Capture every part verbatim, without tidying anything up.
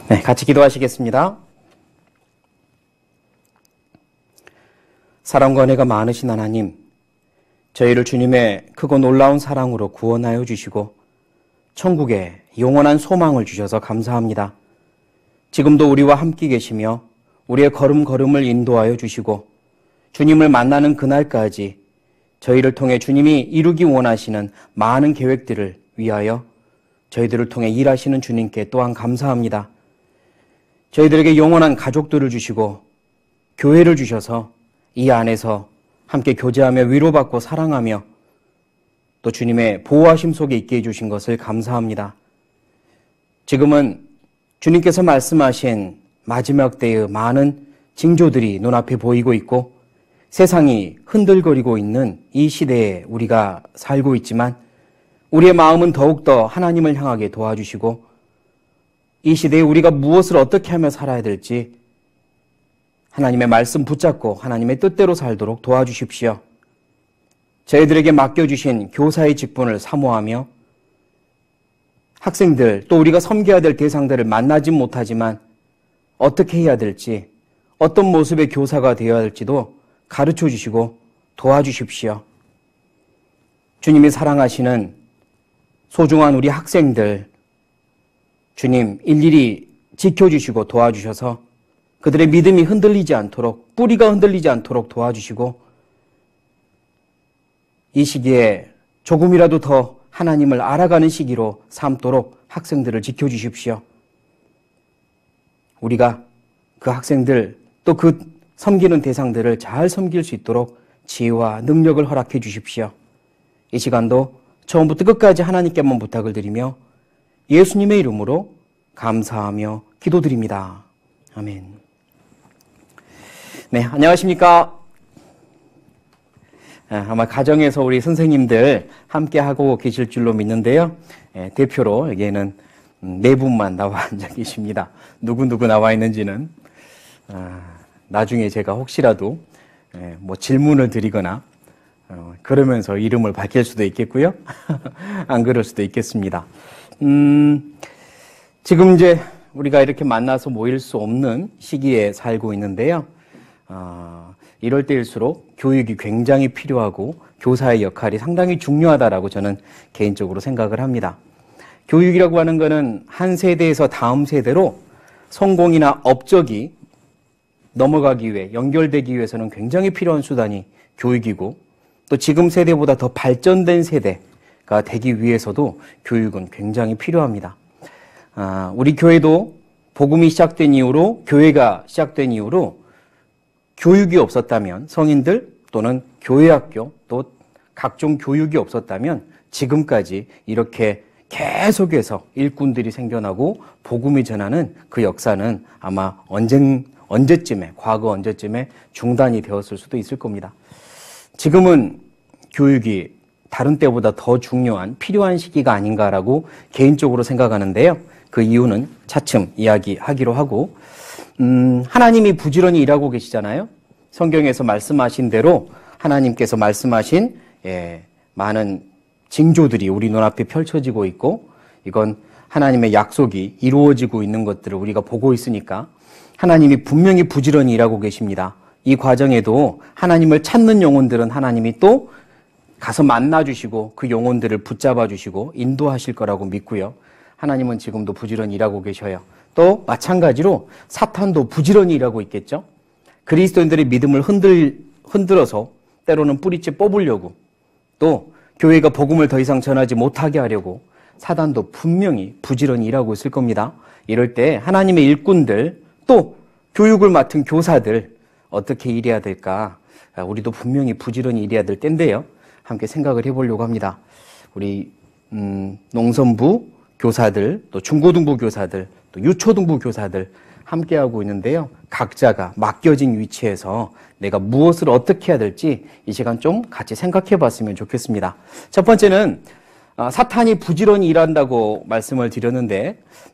네, 같이 기도하시겠습니다. 사랑과 은혜가 많으신 하나님, 저희를 주님의 크고 놀라운 사랑으로 구원하여 주시고 천국에 영원한 소망을 주셔서 감사합니다. 지금도 우리와 함께 계시며 우리의 걸음걸음을 인도하여 주시고 주님을 만나는 그날까지 저희를 통해 주님이 이루기 원하시는 많은 계획들을 위하여 저희들을 통해 일하시는 주님께 또한 감사합니다. 저희들에게 영원한 가족들을 주시고 교회를 주셔서 이 안에서 함께 교제하며 위로받고 사랑하며 또 주님의 보호하심 속에 있게 해주신 것을 감사합니다. 지금은 주님께서 말씀하신 마지막 때의 많은 징조들이 눈앞에 보이고 있고 세상이 흔들거리고 있는 이 시대에 우리가 살고 있지만 우리의 마음은 더욱더 하나님을 향하게 도와주시고 이 시대에 우리가 무엇을 어떻게 하며 살아야 될지 하나님의 말씀 붙잡고 하나님의 뜻대로 살도록 도와주십시오. 저희들에게 맡겨주신 교사의 직분을 사모하며 학생들 또 우리가 섬겨야 될 대상들을 만나진 못하지만 어떻게 해야 될지 어떤 모습의 교사가 되어야 할지도 가르쳐 주시고 도와주십시오. 주님이 사랑하시는 소중한 우리 학생들 주님 일일이 지켜주시고 도와주셔서 그들의 믿음이 흔들리지 않도록 뿌리가 흔들리지 않도록 도와주시고 이 시기에 조금이라도 더 하나님을 알아가는 시기로 삼도록 학생들을 지켜주십시오. 우리가 그 학생들 또 그 섬기는 대상들을 잘 섬길 수 있도록 지혜와 능력을 허락해 주십시오. 이 시간도 처음부터 끝까지 하나님께만 부탁을 드리며 예수님의 이름으로 감사하며 기도드립니다. 아멘. 네, 안녕하십니까? 아마 가정에서 우리 선생님들 함께 하고 계실 줄로 믿는데요. 대표로 여기에는 네 분만 나와 앉아 계십니다. 누구누구 나와 있는지는 나중에 제가 혹시라도 뭐 질문을 드리거나 그러면서 이름을 밝힐 수도 있겠고요. 안 그럴 수도 있겠습니다. 음, 지금 이제 우리가 이렇게 만나서 모일 수 없는 시기에 살고 있는데요. 어, 이럴 때일수록 교육이 굉장히 필요하고 교사의 역할이 상당히 중요하다라고 저는 개인적으로 생각을 합니다. 교육이라고 하는 것은 한 세대에서 다음 세대로 성공이나 업적이 넘어가기 위해 연결되기 위해서는 굉장히 필요한 수단이 교육이고 또 지금 세대보다 더 발전된 세대가 되기 위해서도 교육은 굉장히 필요합니다. 아, 우리 교회도 복음이 시작된 이후로 교회가 시작된 이후로 교육이 없었다면 성인들 또는 교회학교 또 각종 교육이 없었다면 지금까지 이렇게 계속해서 일꾼들이 생겨나고 복음이 전하는 그 역사는 아마 언젠, 언제쯤에 과거 언제쯤에 중단이 되었을 수도 있을 겁니다. 지금은 교육이 다른 때보다 더 중요한 필요한 시기가 아닌가라고 개인적으로 생각하는데요. 그 이유는 차츰 이야기하기로 하고 음, 하나님이 부지런히 일하고 계시잖아요. 성경에서 말씀하신 대로 하나님께서 말씀하신 예, 많은 징조들이 우리 눈앞에 펼쳐지고 있고 이건 하나님의 약속이 이루어지고 있는 것들을 우리가 보고 있으니까 하나님이 분명히 부지런히 일하고 계십니다. 이 과정에도 하나님을 찾는 영혼들은 하나님이 또 가서 만나주시고 그 영혼들을 붙잡아 주시고 인도하실 거라고 믿고요. 하나님은 지금도 부지런히 일하고 계셔요. 또 마찬가지로 사탄도 부지런히 일하고 있겠죠. 그리스도인들의 믿음을 흔들, 흔들어서 때로는 뿌리째 뽑으려고 또 교회가 복음을 더 이상 전하지 못하게 하려고 사단도 분명히 부지런히 일하고 있을 겁니다. 이럴 때 하나님의 일꾼들 또 교육을 맡은 교사들 어떻게 일해야 될까? 우리도 분명히 부지런히 일해야 될 때인데요. 함께 생각을 해보려고 합니다. 우리 음, 농선부 교사들, 또 중고등부 교사들, 또 유초등부 교사들 함께하고 있는데요. 각자가 맡겨진 위치에서 내가 무엇을 어떻게 해야 될지 이 시간 좀 같이 생각해 봤으면 좋겠습니다. 첫 번째는 사탄이 부지런히 일한다고 말씀을 드렸는데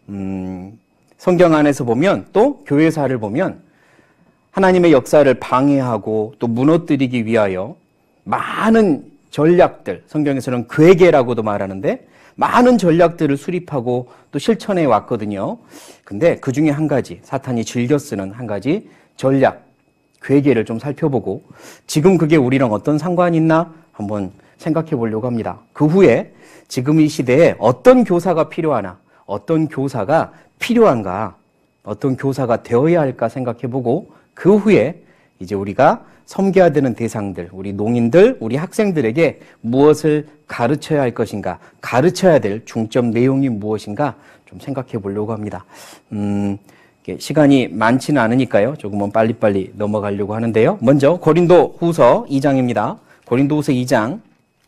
음, 성경 안에서 보면 또 교회사를 보면 하나님의 역사를 방해하고 또 무너뜨리기 위하여 많은 전략들, 성경에서는 괴계라고도 말하는데 많은 전략들을 수립하고 또 실천해 왔거든요. 근데 그 중에 한 가지, 사탄이 즐겨 쓰는 한 가지 전략, 괴계를 좀 살펴보고 지금 그게 우리랑 어떤 상관이 있나 한번 생각해 보려고 합니다. 그 후에 지금 이 시대에 어떤 교사가 필요하나, 어떤 교사가 필요한가, 어떤 교사가 되어야 할까 생각해 보고 그 후에 이제 우리가 섬겨야 되는 대상들, 우리 농인들, 우리 학생들에게 무엇을 가르쳐야 할 것인가, 가르쳐야 될 중점 내용이 무엇인가 좀 생각해 보려고 합니다. 음, 시간이 많지는 않으니까요. 조금은 빨리빨리 넘어가려고 하는데요. 먼저 고린도 후서 이 장입니다. 고린도 후서 이 장.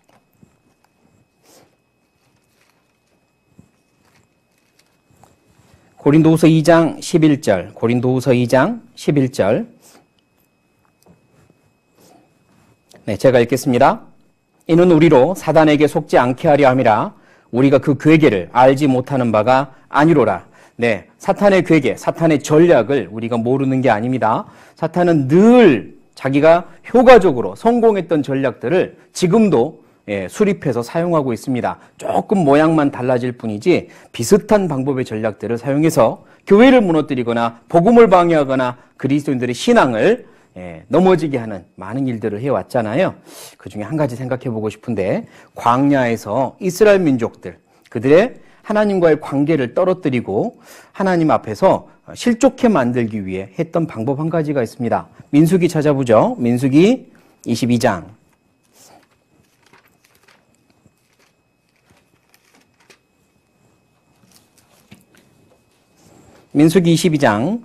고린도 후서 이 장 십일 절. 고린도 후서 이 장 십일 절. 네, 제가 읽겠습니다. 이는 우리로 사단에게 속지 않게 하려 함이라 우리가 그 괴계를 알지 못하는 바가 아니로라. 네, 사탄의 괴계, 사탄의 전략을 우리가 모르는 게 아닙니다. 사탄은 늘 자기가 효과적으로 성공했던 전략들을 지금도 예, 수립해서 사용하고 있습니다. 조금 모양만 달라질 뿐이지 비슷한 방법의 전략들을 사용해서 교회를 무너뜨리거나 복음을 방해하거나 그리스도인들의 신앙을 예, 넘어지게 하는 많은 일들을 해왔잖아요. 그 중에 한 가지 생각해 보고 싶은데 광야에서 이스라엘 민족들, 그들의 하나님과의 관계를 떨어뜨리고 하나님 앞에서 실족해 만들기 위해 했던 방법 한 가지가 있습니다. 민수기 찾아보죠. 민수기 이십이 장. 민수기 이십이 장.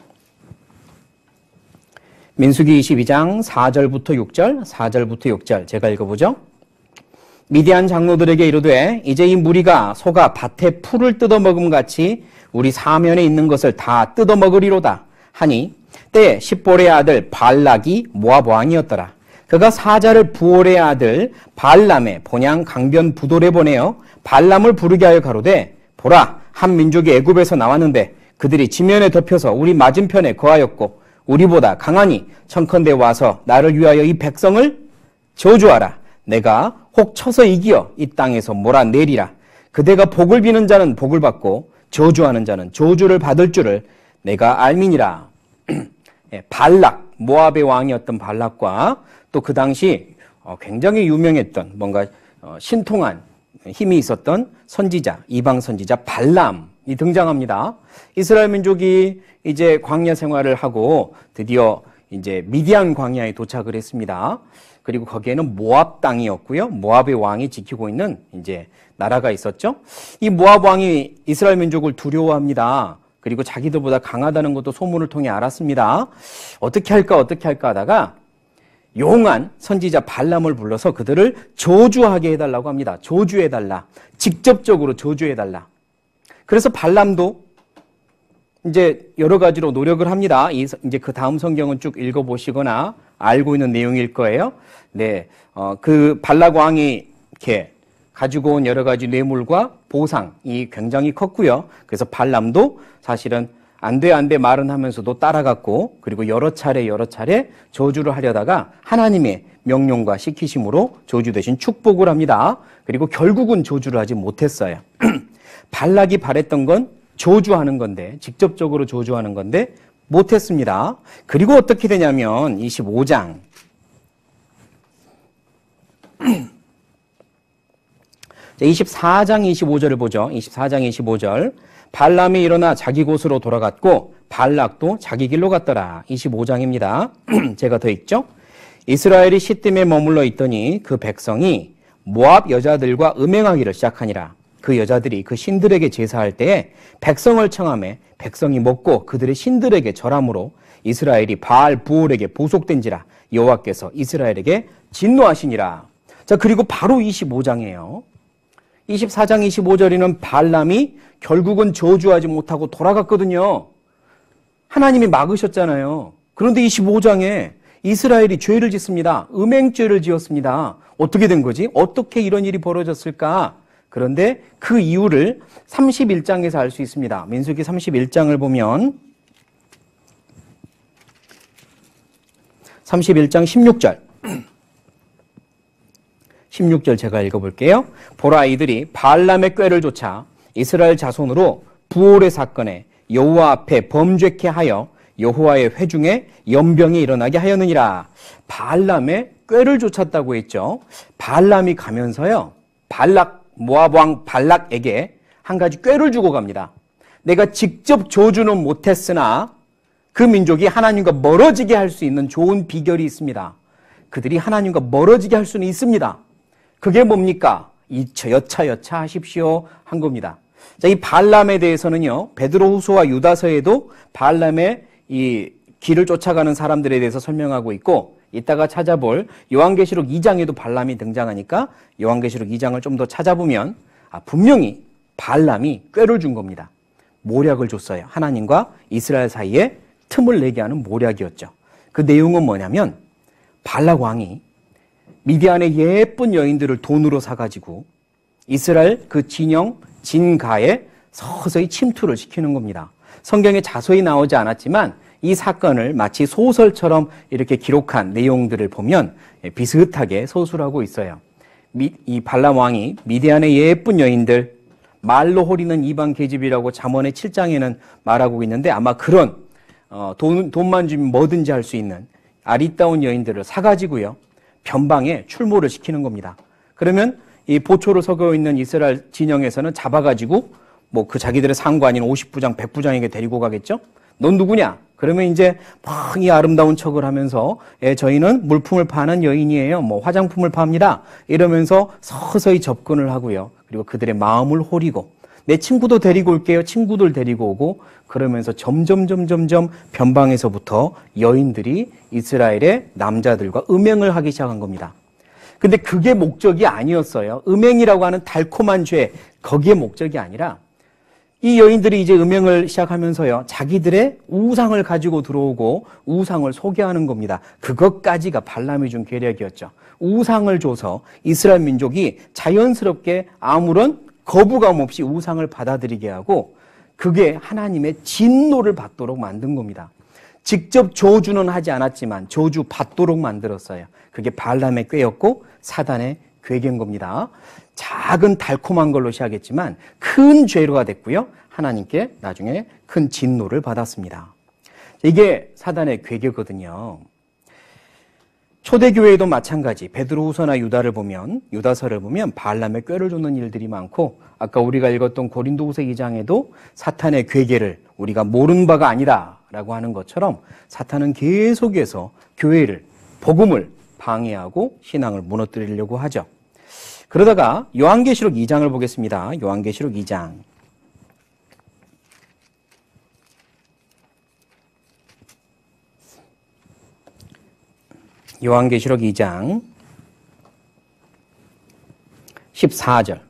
민수기 이십이 장 사 절부터 육 절, 사 절부터 육 절 제가 읽어보죠. 미디안 장로들에게 이르되 이제 이 무리가 소가 밭에 풀을 뜯어먹음 같이 우리 사면에 있는 것을 다 뜯어먹으리로다 하니 때에 십볼의 아들 발락이 모압 왕이었더라. 그가 사자를 부올의 아들 발람의 본향 강변 부돌에 보내어 발람을 부르게 하여 가로되 보라, 한 민족이 애굽에서 나왔는데 그들이 지면에 덮여서 우리 맞은편에 거하였고 우리보다 강하니 청컨대 와서 나를 위하여 이 백성을 저주하라. 내가 혹 쳐서 이기어 이 땅에서 몰아내리라. 그대가 복을 비는 자는 복을 받고 저주하는 자는 저주를 받을 줄을 내가 알미니라. 발락, 모압의 왕이었던 발락과 또 그 당시 굉장히 유명했던 뭔가 신통한 힘이 있었던 선지자, 이방 선지자 발람이 등장합니다. 이스라엘 민족이 이제 광야 생활을 하고 드디어 이제 미디안 광야에 도착을 했습니다. 그리고 거기에는 모압 땅이었고요. 모압의 왕이 지키고 있는 이제 나라가 있었죠. 이 모압 왕이 이스라엘 민족을 두려워합니다. 그리고 자기들보다 강하다는 것도 소문을 통해 알았습니다. 어떻게 할까 어떻게 할까 하다가 용한 선지자 발람을 불러서 그들을 저주하게 해달라고 합니다. 저주해달라. 직접적으로 저주해달라. 그래서 발람도 이제 여러 가지로 노력을 합니다. 이제 그 다음 성경은 쭉 읽어보시거나 알고 있는 내용일 거예요. 네, 어, 그 발락 왕이 이렇게 가지고 온 여러 가지 뇌물과 보상이 굉장히 컸고요. 그래서 발람도 사실은 안 돼, 안 돼 말은 하면서도 따라갔고, 그리고 여러 차례, 여러 차례 저주를 하려다가 하나님의 명령과 시키심으로 저주 대신 축복을 합니다. 그리고 결국은 저주를 하지 못했어요. 발락이 바랬던 건 저주하는 건데, 직접적으로 저주하는 건데, 못했습니다. 그리고 어떻게 되냐면, 이십오 장. 이십사 장 이십오 절을 보죠. 이십사 장 이십오 절. 발람이 일어나 자기 곳으로 돌아갔고 발락도 자기 길로 갔더라. 이십오 장입니다. 제가 더 읽죠. 이스라엘이 시딤에 머물러 있더니 그 백성이 모압 여자들과 음행하기를 시작하니라. 그 여자들이 그 신들에게 제사할 때에 백성을 청하매 백성이 먹고 그들의 신들에게 절함으로 이스라엘이 바알 부올에게 보속된지라. 여호와께서 이스라엘에게 진노하시니라. 자, 그리고 바로 이십오 장이에요. 이십사 장 이십오 절에는 발람이 결국은 저주하지 못하고 돌아갔거든요. 하나님이 막으셨잖아요. 그런데 이십오 장에 이스라엘이 죄를 짓습니다. 음행죄를 지었습니다. 어떻게 된 거지? 어떻게 이런 일이 벌어졌을까? 그런데 그 이유를 삼십일 장에서 알 수 있습니다. 민수기 삼십일 장을 보면 삼십일 장 십육 절 십육 절 제가 읽어볼게요. 보라, 이들이 발람의 꾀를 좇아 이스라엘 자손으로 부올의 사건에 여호와 앞에 범죄케 하여 여호와의 회중에 연병이 일어나게 하였느니라. 발람의 꾀를 좇았다고 했죠. 발람이 가면서요, 발락, 모압 왕 발락에게 한 가지 꾀를 주고 갑니다. 내가 직접 저주는 못했으나 그 민족이 하나님과 멀어지게 할 수 있는 좋은 비결이 있습니다. 그들이 하나님과 멀어지게 할 수는 있습니다. 그게 뭡니까? 이 여차 여차 하십시오 한 겁니다. 자, 이 발람에 대해서는요, 베드로후서와 유다서에도 발람의 이 길을 쫓아가는 사람들에 대해서 설명하고 있고, 이따가 찾아볼 요한계시록 이 장에도 발람이 등장하니까 요한계시록 이 장을 좀 더 찾아보면 아, 분명히 발람이 꾀를 준 겁니다. 모략을 줬어요. 하나님과 이스라엘 사이에 틈을 내게 하는 모략이었죠. 그 내용은 뭐냐면 발락 왕이 미디안의 예쁜 여인들을 돈으로 사가지고 이스라엘 그 진영 진가에 서서히 침투를 시키는 겁니다. 성경에 자세히 나오지 않았지만 이 사건을 마치 소설처럼 이렇게 기록한 내용들을 보면 비슷하게 서술하고 있어요. 이 발람 왕이 미디안의 예쁜 여인들, 말로 호리는 이방 계집이라고 잠언의 칠 장에는 말하고 있는데, 아마 그런 어, 돈, 돈만 주면 뭐든지 할 수 있는 아리따운 여인들을 사가지고요, 변방에 출몰을 시키는 겁니다. 그러면 이 보초로 서고 있는 이스라엘 진영에서는 잡아가지고 뭐 그 자기들의 상관인 오십 부장, 백 부장에게 데리고 가겠죠? 넌 누구냐? 그러면 이제 막 이 아름다운 척을 하면서 예, 저희는 물품을 파는 여인이에요. 뭐 화장품을 팝니다. 이러면서 서서히 접근을 하고요. 그리고 그들의 마음을 호리고 내 친구도 데리고 올게요. 친구들 데리고 오고 그러면서 점점 점점점 변방에서부터 여인들이 이스라엘의 남자들과 음행을 하기 시작한 겁니다. 근데 그게 목적이 아니었어요. 음행이라고 하는 달콤한 죄, 거기에 목적이 아니라 이 여인들이 이제 음행을 시작하면서요, 자기들의 우상을 가지고 들어오고 우상을 소개하는 겁니다. 그것까지가 발람이 준 계략이었죠. 우상을 줘서 이스라엘 민족이 자연스럽게 아무런 거부감 없이 우상을 받아들이게 하고 그게 하나님의 진노를 받도록 만든 겁니다. 직접 저주는 하지 않았지만 저주 받도록 만들었어요. 그게 발람의 꾀였고 사단의 괴계인 겁니다. 작은 달콤한 걸로 시작했지만 큰 죄로가 됐고요. 하나님께 나중에 큰 진노를 받았습니다. 이게 사단의 괴계거든요. 초대교회에도 마찬가지. 베드로후서나 유다를 보면, 유다서를 보면 발람의 꾀를 줬는 일들이 많고, 아까 우리가 읽었던 고린도후서 이 장에도 사탄의 괴계를 우리가 모르는 바가 아니다라고 하는 것처럼 사탄은 계속해서 교회를, 복음을 방해하고 신앙을 무너뜨리려고 하죠. 그러다가 요한계시록 이 장을 보겠습니다. 요한계시록 이 장. 요한계시록 이 장 십사 절.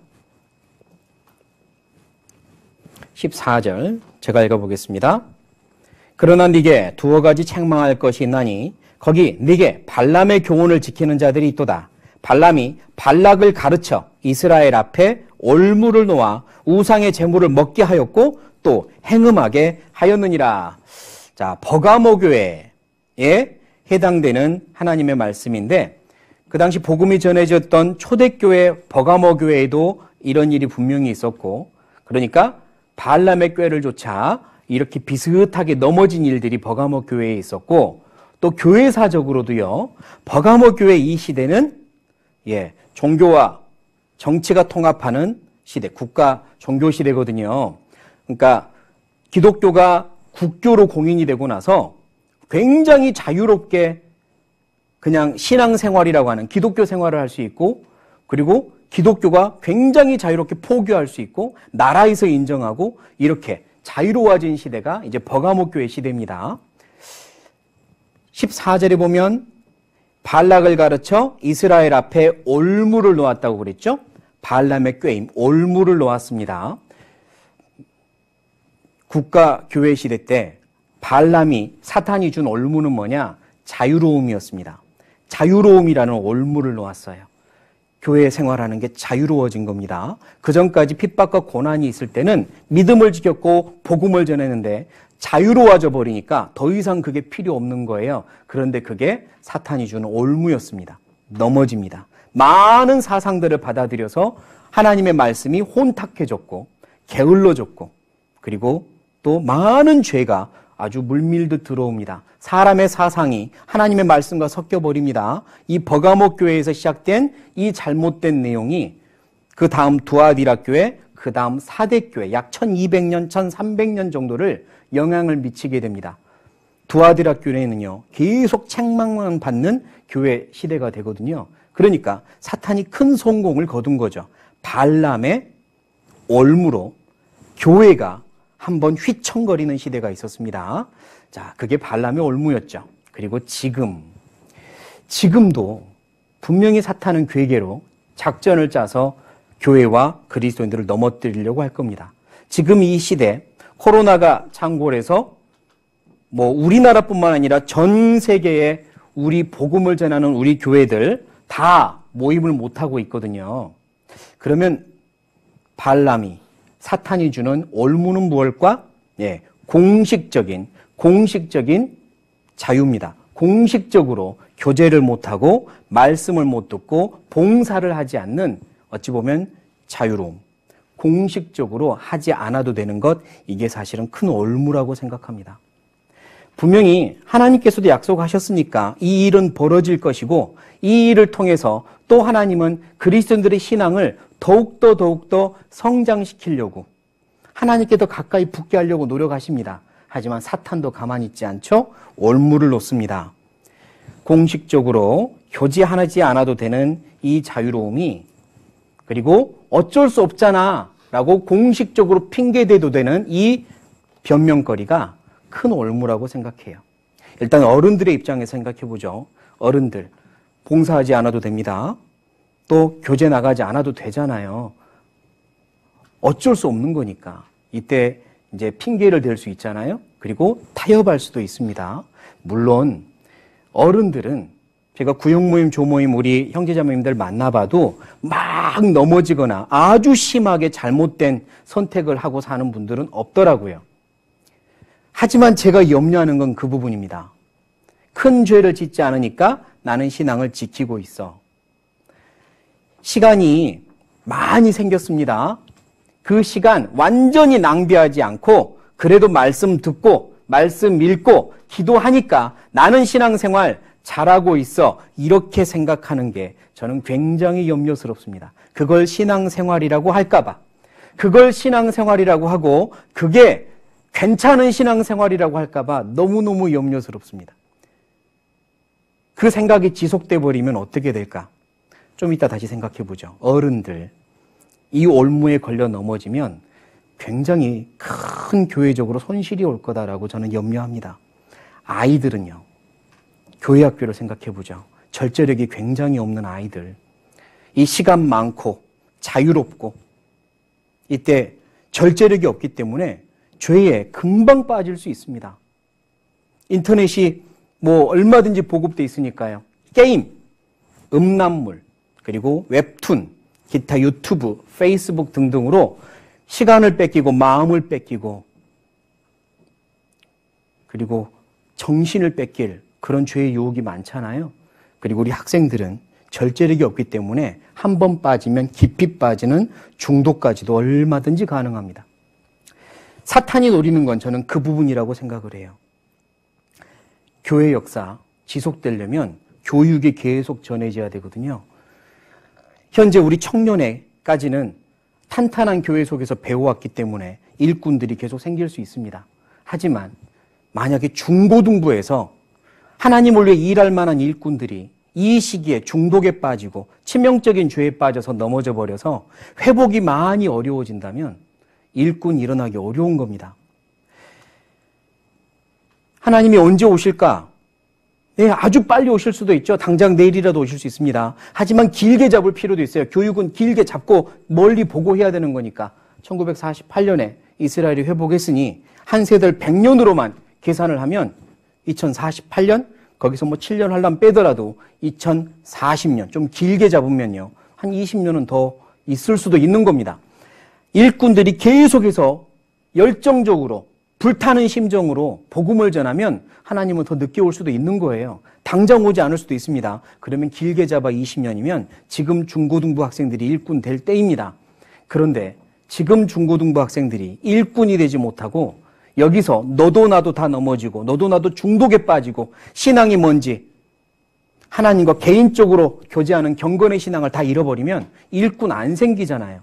십사 절 제가 읽어보겠습니다. 그러나 네게 두어 가지 책망할 것이 있나니 거기 네게 발람의 교훈을 지키는 자들이 있도다. 발람이 발락을 가르쳐 이스라엘 앞에 올무를 놓아 우상의 제물을 먹게 하였고 또 행음하게 하였느니라. 자, 버가모 교회에 해당되는 하나님의 말씀인데, 그 당시 복음이 전해졌던 초대교회 버가모 교회에도 이런 일이 분명히 있었고, 그러니까 발람의 꾀를 좇아 이렇게 비슷하게 넘어진 일들이 버가모 교회에 있었고, 또 교회사적으로도요, 버가모 교회 이 시대는 예, 종교와 정치가 통합하는 시대, 국가 종교 시대거든요. 그러니까 기독교가 국교로 공인이 되고 나서 굉장히 자유롭게 그냥 신앙생활이라고 하는 기독교 생활을 할 수 있고, 그리고 기독교가 굉장히 자유롭게 포교할 수 있고, 나라에서 인정하고, 이렇게 자유로워진 시대가 이제 버가모 교회 시대입니다. 십사 절에 보면 발락을 가르쳐 이스라엘 앞에 올무를 놓았다고 그랬죠? 발람의 꾀임, 올무를 놓았습니다. 국가 교회 시대 때 발람이, 사탄이 준 올무는 뭐냐? 자유로움이었습니다. 자유로움이라는 올무를 놓았어요. 교회 생활하는 게 자유로워진 겁니다. 그전까지 핍박과 고난이 있을 때는 믿음을 지켰고 복음을 전했는데 자유로워져 버리니까 더 이상 그게 필요 없는 거예요. 그런데 그게 사탄이 주는 올무였습니다. 넘어집니다. 많은 사상들을 받아들여서 하나님의 말씀이 혼탁해졌고 게을러졌고 그리고 또 많은 죄가 아주 물밀듯 들어옵니다. 사람의 사상이 하나님의 말씀과 섞여버립니다. 이 버가모 교회에서 시작된 이 잘못된 내용이 그 다음 두아디라 교회, 그 다음 사대 교회 약 천이백 년, 천삼백 년 정도를 영향을 미치게 됩니다. 두아디라 교회는요, 계속 책망만 받는 교회 시대가 되거든요. 그러니까 사탄이 큰 성공을 거둔 거죠. 발람의 올무로 교회가 한번 휘청거리는 시대가 있었습니다. 자, 그게 발람의 올무였죠. 그리고 지금, 지금도 분명히 사탄은 괴계로 작전을 짜서 교회와 그리스도인들을 넘어뜨리려고 할 겁니다. 지금 이 시대, 코로나가 창궐해서 뭐 우리나라뿐만 아니라 전 세계에 우리 복음을 전하는 우리 교회들 다 모임을 못하고 있거든요. 그러면 발람이, 사탄이 주는 올무는 무엇일까? 예, 공식적인, 공식적인 자유입니다. 공식적으로 교제를 못하고 말씀을 못 듣고 봉사를 하지 않는 어찌 보면 자유로움. 공식적으로 하지 않아도 되는 것, 이게 사실은 큰 올무라고 생각합니다. 분명히 하나님께서도 약속하셨으니까 이 일은 벌어질 것이고 이 일을 통해서 또 하나님은 그리스도인들의 신앙을 더욱더 더욱더 성장시키려고 하나님께 더 가까이 붙게 하려고 노력하십니다. 하지만 사탄도 가만히 있지 않죠? 올무를 놓습니다. 공식적으로 교제하지 않아도 되는 이 자유로움이 그리고 어쩔 수 없잖아 라고 공식적으로 핑계대도 되는 이 변명거리가 큰 올무라고 생각해요. 일단 어른들의 입장에서 생각해보죠. 어른들, 봉사하지 않아도 됩니다. 또 교제 나가지 않아도 되잖아요. 어쩔 수 없는 거니까. 이때 이제 핑계를 댈 수 있잖아요. 그리고 타협할 수도 있습니다. 물론 어른들은 제가 구역 모임, 조모임 우리 형제자매님들 만나봐도 막 넘어지거나 아주 심하게 잘못된 선택을 하고 사는 분들은 없더라고요. 하지만 제가 염려하는 건 그 부분입니다. 큰 죄를 짓지 않으니까 나는 신앙을 지키고 있어. 시간이 많이 생겼습니다. 그 시간 완전히 낭비하지 않고 그래도 말씀 듣고 말씀 읽고 기도하니까 나는 신앙생활 잘하고 있어. 이렇게 생각하는 게 저는 굉장히 염려스럽습니다. 그걸 신앙생활이라고 할까봐. 그걸 신앙생활이라고 하고 그게 괜찮은 신앙생활이라고 할까봐 너무너무 염려스럽습니다. 그 생각이 지속돼 버리면 어떻게 될까? 좀 이따 다시 생각해 보죠. 어른들, 이 올무에 걸려 넘어지면 굉장히 큰 교회적으로 손실이 올 거다라고 저는 염려합니다. 아이들은요, 교회 학교를 생각해 보죠. 절제력이 굉장히 없는 아이들, 이 시간 많고 자유롭고 이때 절제력이 없기 때문에 죄에 금방 빠질 수 있습니다. 인터넷이 뭐 얼마든지 보급돼 있으니까요. 게임, 음란물, 그리고 웹툰, 기타 유튜브, 페이스북 등등으로 시간을 뺏기고 마음을 뺏기고 그리고 정신을 뺏길 그런 죄의 유혹이 많잖아요. 그리고 우리 학생들은 절제력이 없기 때문에 한 번 빠지면 깊이 빠지는 중독까지도 얼마든지 가능합니다. 사탄이 노리는 건 저는 그 부분이라고 생각을 해요. 교회 역사 지속되려면 교육이 계속 전해져야 되거든요. 현재 우리 청년회까지는 탄탄한 교회 속에서 배워왔기 때문에 일꾼들이 계속 생길 수 있습니다. 하지만 만약에 중고등부에서 하나님을 위해 일할 만한 일꾼들이 이 시기에 중독에 빠지고 치명적인 죄에 빠져서 넘어져 버려서 회복이 많이 어려워진다면 일꾼 일어나기 어려운 겁니다. 하나님이 언제 오실까? 네, 아주 빨리 오실 수도 있죠. 당장 내일이라도 오실 수 있습니다. 하지만 길게 잡을 필요도 있어요. 교육은 길게 잡고 멀리 보고 해야 되는 거니까. 천구백사십팔 년에 이스라엘이 회복했으니 한 세대를 백 년으로만 계산을 하면 이천사십팔 년, 거기서 뭐 칠 년 할람 빼더라도 이천사십 년, 좀 길게 잡으면요. 한 이십 년은 더 있을 수도 있는 겁니다. 일꾼들이 계속해서 열정적으로 불타는 심정으로 복음을 전하면 하나님은 더 늦게 올 수도 있는 거예요. 당장 오지 않을 수도 있습니다. 그러면 길게 잡아 이십 년이면 지금 중고등부 학생들이 일꾼 될 때입니다. 그런데 지금 중고등부 학생들이 일꾼이 되지 못하고 여기서 너도 나도 다 넘어지고 너도 나도 중독에 빠지고 신앙이 뭔지 하나님과 개인적으로 교제하는 경건의 신앙을 다 잃어버리면 일꾼 안 생기잖아요.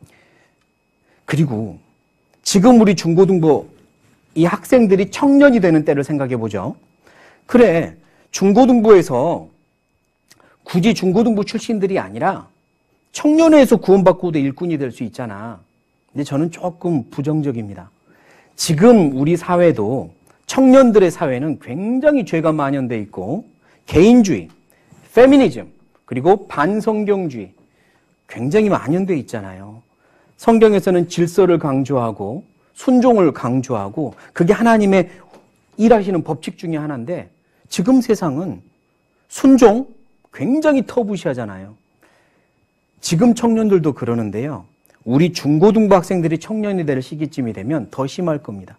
그리고 지금 우리 중고등부 이 학생들이 청년이 되는 때를 생각해 보죠. 그래, 중고등부에서 굳이 중고등부 출신들이 아니라 청년회에서 구원받고도 일꾼이 될 수 있잖아. 근데 저는 조금 부정적입니다. 지금 우리 사회도 청년들의 사회는 굉장히 죄가 만연돼 있고 개인주의, 페미니즘, 그리고 반성경주의 굉장히 만연돼 있잖아요. 성경에서는 질서를 강조하고 순종을 강조하고 그게 하나님의 일하시는 법칙 중에 하나인데 지금 세상은 순종 굉장히 터부시하잖아요. 지금 청년들도 그러는데요. 우리 중고등부 학생들이 청년이 될 시기쯤이 되면 더 심할 겁니다.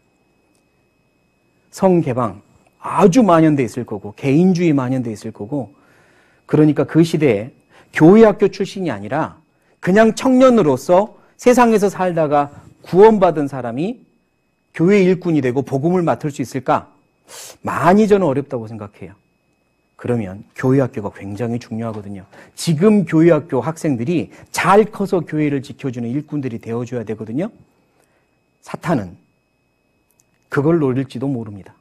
성개방 아주 만연돼 있을 거고 개인주의 만연돼 있을 거고 그러니까 그 시대에 교회학교 출신이 아니라 그냥 청년으로서 세상에서 살다가 구원받은 사람이 교회 일꾼이 되고 복음을 맡을 수 있을까? 많이 저는 어렵다고 생각해요. 그러면 교회학교가 굉장히 중요하거든요. 지금 교회학교 학생들이 잘 커서 교회를 지켜주는 일꾼들이 되어줘야 되거든요. 사탄은 그걸 노릴지도 모릅니다.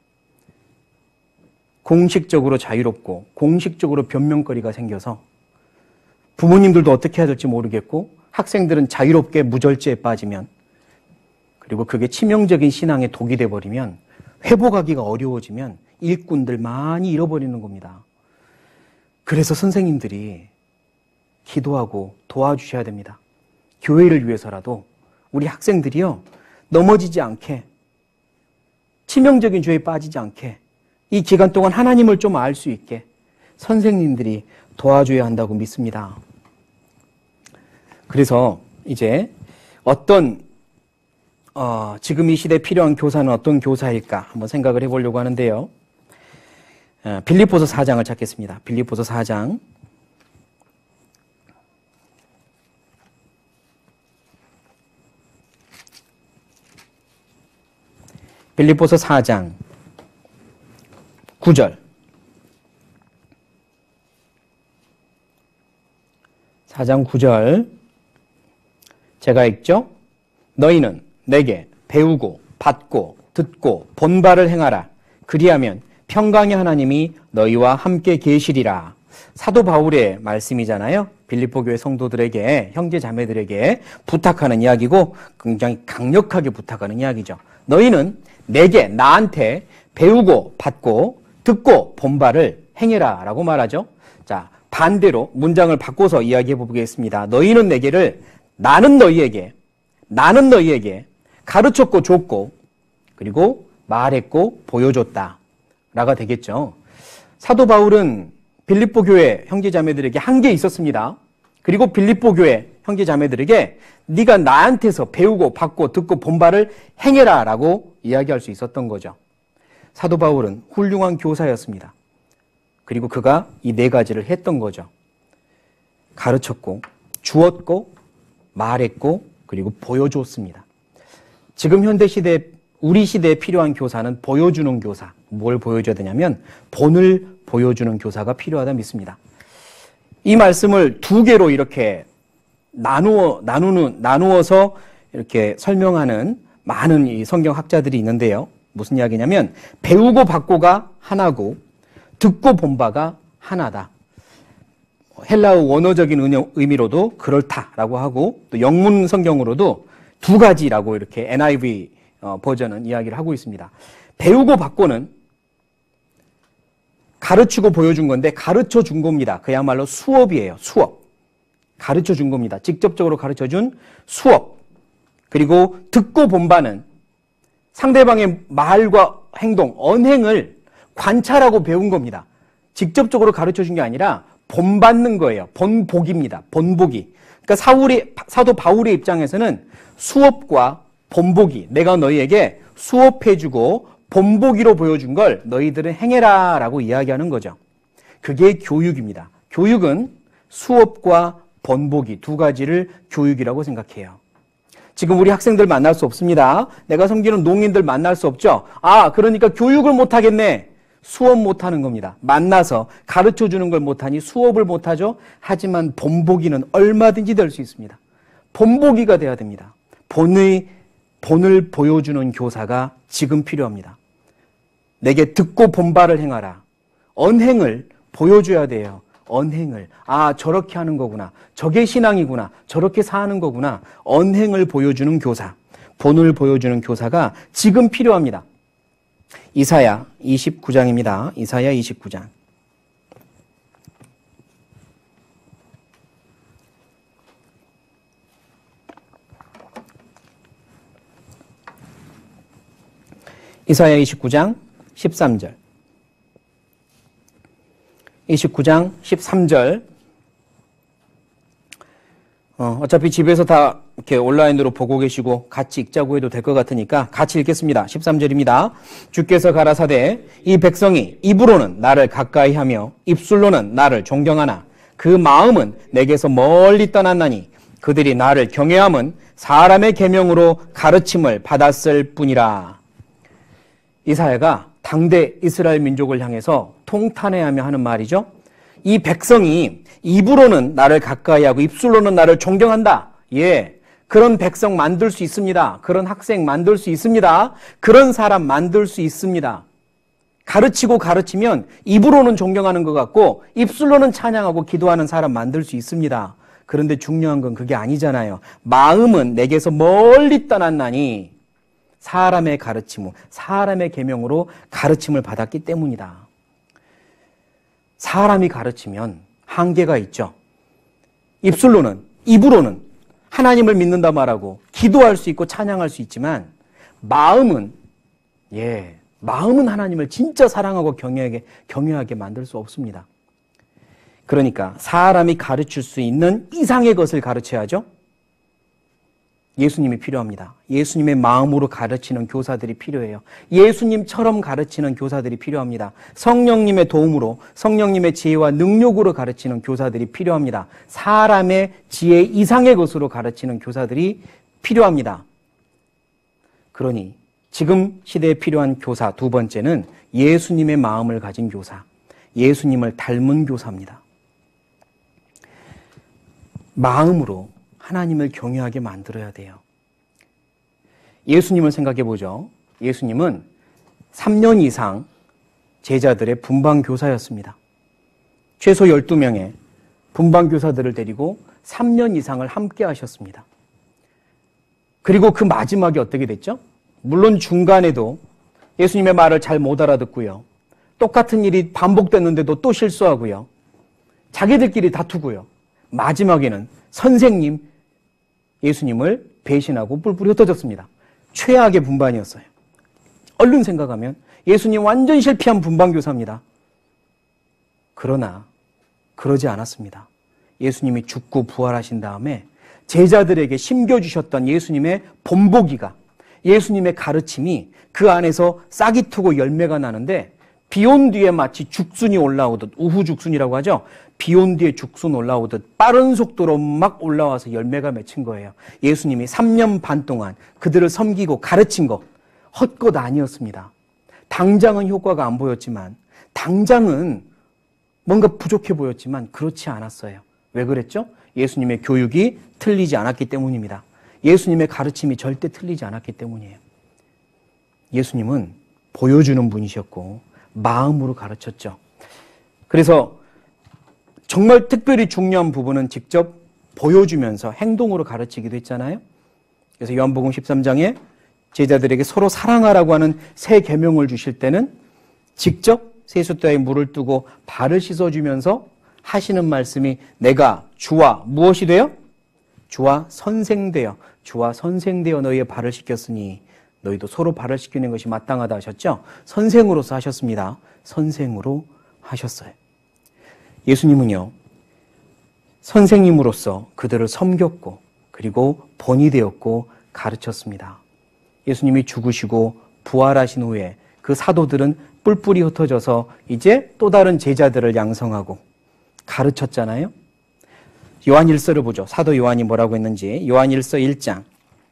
공식적으로 자유롭고 공식적으로 변명거리가 생겨서 부모님들도 어떻게 해야 될지 모르겠고 학생들은 자유롭게 무절제에 빠지면 그리고 그게 치명적인 신앙의 독이 돼버리면 회복하기가 어려워지면 일꾼들 많이 잃어버리는 겁니다. 그래서 선생님들이 기도하고 도와주셔야 됩니다. 교회를 위해서라도 우리 학생들이요 넘어지지 않게 치명적인 죄에 빠지지 않게 이 기간 동안 하나님을 좀 알 수 있게 선생님들이 도와줘야 한다고 믿습니다. 그래서 이제 어떤 어, 지금 이 시대에 필요한 교사는 어떤 교사일까 한번 생각을 해보려고 하는데요. 어, 빌립보서 사 장을 찾겠습니다. 빌립보서 사 장. 빌립보서 사 장 구 절. 사 장 구 절. 제가 읽죠? 너희는 내게 배우고 받고 듣고 본 바를 행하라. 그리하면 평강의 하나님이 너희와 함께 계시리라. 사도 바울의 말씀이잖아요. 빌립보 교회 성도들에게 형제 자매들에게 부탁하는 이야기고 굉장히 강력하게 부탁하는 이야기죠. 너희는 내게 나한테 배우고 받고 듣고 본 바를 행해라 라고 말하죠. 자, 반대로 문장을 바꿔서 이야기해 보겠습니다. 너희는 내게를 나는 너희에게 나는 너희에게 가르쳤고 줬고 그리고 말했고 보여줬다 라가 되겠죠. 사도 바울은 빌립보 교회 형제자매들에게 한 게 있었습니다. 그리고 빌립보 교회 형제자매들에게 네가 나한테서 배우고 받고 듣고 본 바를 행해라 라고 이야기할 수 있었던 거죠. 사도 바울은 훌륭한 교사였습니다. 그리고 그가 이 네 가지를 했던 거죠. 가르쳤고 주었고 말했고 그리고 보여줬습니다. 지금 현대 시대 우리 시대에 필요한 교사는 보여주는 교사. 뭘 보여줘야 되냐면 본을 보여주는 교사가 필요하다 믿습니다. 이 말씀을 두 개로 이렇게 나누어 나누는 나누어서 이렇게 설명하는 많은 이 성경 학자들이 있는데요. 무슨 이야기냐면 배우고 받고가 하나고 듣고 본 바가 하나다. 헬라어 원어적인 의미로도 그렇다라고 하고 또 영문 성경으로도 두 가지라고 이렇게 엔 아이 브이 버전은 이야기를 하고 있습니다. 배우고 받고는 가르치고 보여준 건데 가르쳐 준 겁니다. 그야말로 수업이에요. 수업. 가르쳐 준 겁니다. 직접적으로 가르쳐 준 수업. 그리고 듣고 본 바는 상대방의 말과 행동, 언행을 관찰하고 배운 겁니다. 직접적으로 가르쳐 준 게 아니라 본받는 거예요. 본보기입니다. 본보기. 그러니까 사울이, 사도 바울의 입장에서는 수업과 본보기, 내가 너희에게 수업해주고 본보기로 보여준 걸 너희들은 행해라 라고 이야기하는 거죠. 그게 교육입니다. 교육은 수업과 본보기 두 가지를 교육이라고 생각해요. 지금 우리 학생들 만날 수 없습니다. 내가 섬기는 농인들 만날 수 없죠. 아, 그러니까 교육을 못하겠네. 수업 못하는 겁니다. 만나서 가르쳐주는 걸 못하니 수업을 못하죠. 하지만 본보기는 얼마든지 될 수 있습니다. 본보기가 돼야 됩니다. 본의, 본을 보여주는 교사가 지금 필요합니다. 내게 듣고 본바를 행하라. 언행을 보여줘야 돼요. 언행을. 아, 저렇게 하는 거구나. 저게 신앙이구나. 저렇게 사는 거구나. 언행을 보여주는 교사. 본을 보여주는 교사가 지금 필요합니다. 이사야 이십구 장입니다. 이사야 이십구 장. 이사야 이십구 장 십삼 절. 이십구 장 십삼 절. 어, 어차피 집에서 다 이렇게 온라인으로 보고 계시고 같이 읽자고 해도 될 것 같으니까 같이 읽겠습니다. 십삼 절입니다. 주께서 가라사대 이 백성이 입으로는 나를 가까이 하며 입술로는 나를 존경하나 그 마음은 내게서 멀리 떠났나니 그들이 나를 경외함은 사람의 계명으로 가르침을 받았을 뿐이라. 이사야가 당대 이스라엘 민족을 향해서 통탄해하며 하는 말이죠. 이 백성이 입으로는 나를 가까이 하고 입술로는 나를 존경한다. 예, 그런 백성 만들 수 있습니다. 그런 학생 만들 수 있습니다. 그런 사람 만들 수 있습니다. 가르치고 가르치면 입으로는 존경하는 것 같고 입술로는 찬양하고 기도하는 사람 만들 수 있습니다. 그런데 중요한 건 그게 아니잖아요. 마음은 내게서 멀리 떠났나니 사람의 가르침, 사람의 계명으로 가르침을 받았기 때문이다. 사람이 가르치면 한계가 있죠. 입술로는, 입으로는 하나님을 믿는다 말하고 기도할 수 있고 찬양할 수 있지만 마음은, 예, 마음은 하나님을 진짜 사랑하고 경외하게, 경외하게 만들 수 없습니다. 그러니까 사람이 가르칠 수 있는 이상의 것을 가르쳐야죠. 예수님이 필요합니다. 예수님의 마음으로 가르치는 교사들이 필요해요. 예수님처럼 가르치는 교사들이 필요합니다. 성령님의 도움으로, 성령님의 지혜와 능력으로 가르치는 교사들이 필요합니다. 사람의 지혜 이상의 것으로 가르치는 교사들이 필요합니다. 그러니 지금 시대에 필요한 교사 두 번째는 예수님의 마음을 가진 교사, 예수님을 닮은 교사입니다. 마음으로 하나님을 경외하게 만들어야 돼요. 예수님을 생각해 보죠. 예수님은 삼 년 이상 제자들의 분방교사였습니다. 최소 열두 명의 분방교사들을 데리고 삼 년 이상을 함께 하셨습니다. 그리고 그 마지막에 어떻게 됐죠? 물론 중간에도 예수님의 말을 잘 못 알아듣고요. 똑같은 일이 반복됐는데도 또 실수하고요. 자기들끼리 다투고요. 마지막에는 선생님, 예수님을 배신하고 뿔뿔이 흩어졌습니다. 최악의 분반이었어요. 얼른 생각하면 예수님 완전 실패한 분반교사입니다. 그러나 그러지 않았습니다. 예수님이 죽고 부활하신 다음에 제자들에게 심겨주셨던 예수님의 본보기가, 예수님의 가르침이 그 안에서 싹이 트고 열매가 나는데 비 온 뒤에 마치 죽순이 올라오듯, 우후죽순이라고 하죠. 비 온 뒤에 죽순 올라오듯 빠른 속도로 막 올라와서 열매가 맺힌 거예요. 예수님이 삼 년 반 동안 그들을 섬기고 가르친 것, 헛것 아니었습니다. 당장은 효과가 안 보였지만, 당장은 뭔가 부족해 보였지만 그렇지 않았어요. 왜 그랬죠? 예수님의 교육이 틀리지 않았기 때문입니다. 예수님의 가르침이 절대 틀리지 않았기 때문이에요. 예수님은 보여주는 분이셨고 마음으로 가르쳤죠. 그래서 정말 특별히 중요한 부분은 직접 보여주면서 행동으로 가르치기도 했잖아요. 그래서 요한복음 십삼 장에 제자들에게 서로 사랑하라고 하는 새 계명을 주실 때는 직접 세숫대에 물을 뜨고 발을 씻어주면서 하시는 말씀이 내가 주와 무엇이 되어? 주와 선생되어, 주와 선생되어 너희의 발을 씻겼으니 너희도 서로 발을 씻기는 것이 마땅하다 하셨죠? 선생으로서 하셨습니다. 선생으로 하셨어요. 예수님은요, 선생님으로서 그들을 섬겼고 그리고 본이 되었고 가르쳤습니다. 예수님이 죽으시고 부활하신 후에 그 사도들은 뿔뿔이 흩어져서 이제 또 다른 제자들을 양성하고 가르쳤잖아요. 요한일서를 보죠. 사도 요한이 뭐라고 했는지. 요한일서 일 장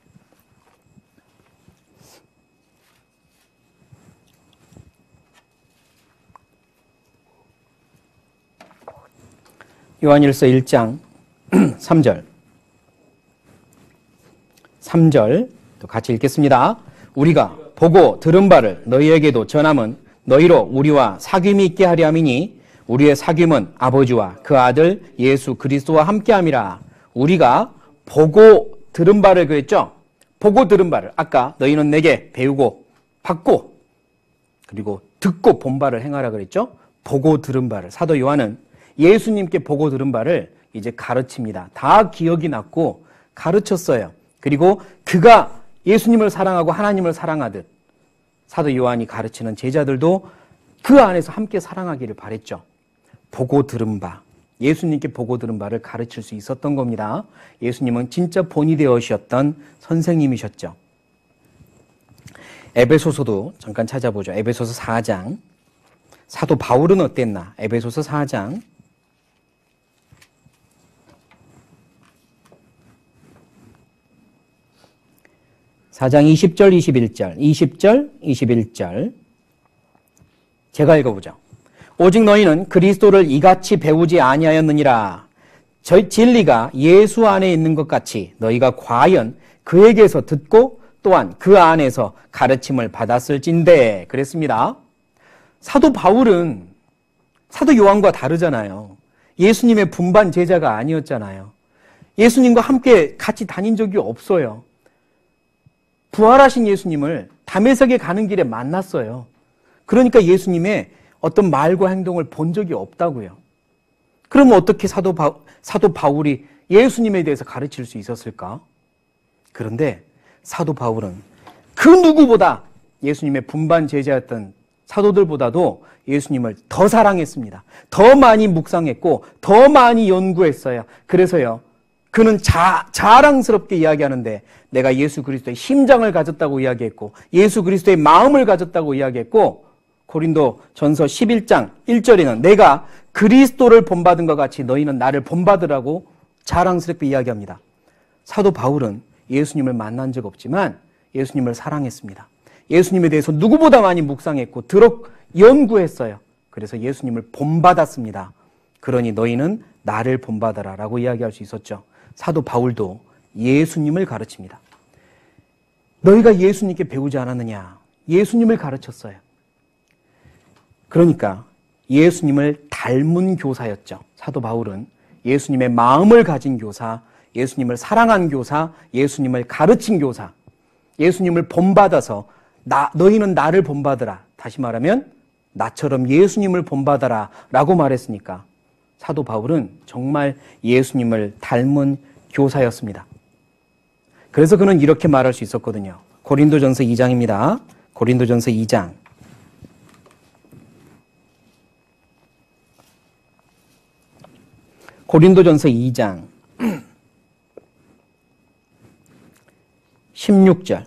요한일서 일 장 삼 절 삼 절 또 같이 읽겠습니다. 우리가 보고 들은 바를 너희에게도 전함은 너희로 우리와 사귐이 있게 하려 함이니 우리의 사귐은 아버지와 그 아들 예수 그리스도와 함께함이라. 우리가 보고 들은 바를 그랬죠. 보고 들은 바를 아까 너희는 내게 배우고 받고 그리고 듣고 본 바를 행하라 그랬죠. 보고 들은 바를 사도 요한은 예수님께 보고 들은 바를 이제 가르칩니다. 다 기억이 났고 가르쳤어요. 그리고 그가 예수님을 사랑하고 하나님을 사랑하듯 사도 요한이 가르치는 제자들도 그 안에서 함께 사랑하기를 바랬죠. 보고 들은 바, 예수님께 보고 들은 바를 가르칠 수 있었던 겁니다. 예수님은 진짜 본이 되어주셨던 선생님이셨죠. 에베소서도 잠깐 찾아보죠. 에베소서 사 장. 사도 바울은 어땠나? 에베소서 사 장. 사 장 이십 절, 이십일 절, 이십 절, 이십일 절. 제가 읽어보죠. 오직 너희는 그리스도를 이같이 배우지 아니하였느니라. 저 진리가 예수 안에 있는 것 같이 너희가 과연 그에게서 듣고 또한 그 안에서 가르침을 받았을진대. 그랬습니다. 사도 바울은 사도 요한과 다르잖아요. 예수님의 분반 제자가 아니었잖아요. 예수님과 함께 같이 다닌 적이 없어요. 부활하신 예수님을 다메섹에 가는 길에 만났어요. 그러니까 예수님의 어떤 말과 행동을 본 적이 없다고요. 그러면 어떻게 사도, 바, 사도 바울이 예수님에 대해서 가르칠 수 있었을까? 그런데 사도 바울은 그 누구보다 예수님의 분반 제자였던 사도들보다도 예수님을 더 사랑했습니다. 더 많이 묵상했고 더 많이 연구했어요. 그래서요. 그는 자, 자랑스럽게 이야기하는데 내가 예수 그리스도의 심장을 가졌다고 이야기했고 예수 그리스도의 마음을 가졌다고 이야기했고 고린도 전서 십일 장 일 절에는 내가 그리스도를 본받은 것 같이 너희는 나를 본받으라고 자랑스럽게 이야기합니다. 사도 바울은 예수님을 만난 적 없지만 예수님을 사랑했습니다. 예수님에 대해서 누구보다 많이 묵상했고 들어 연구했어요. 그래서 예수님을 본받았습니다. 그러니 너희는 나를 본받아라 라고 이야기할 수 있었죠. 사도 바울도 예수님을 가르칩니다. 너희가 예수님께 배우지 않았느냐? 예수님을 가르쳤어요. 그러니까 예수님을 닮은 교사였죠. 사도 바울은 예수님의 마음을 가진 교사, 예수님을 사랑한 교사, 예수님을 가르친 교사, 예수님을 본받아서 나, 너희는 나를 본받으라. 다시 말하면 나처럼 예수님을 본받아라 라고 말했으니까 사도 바울은 정말 예수님을 닮은 교사였습니다. 그래서 그는 이렇게 말할 수 있었거든요. 고린도전서 이 장입니다. 고린도전서 이 장. 고린도전서 이 장 십육 절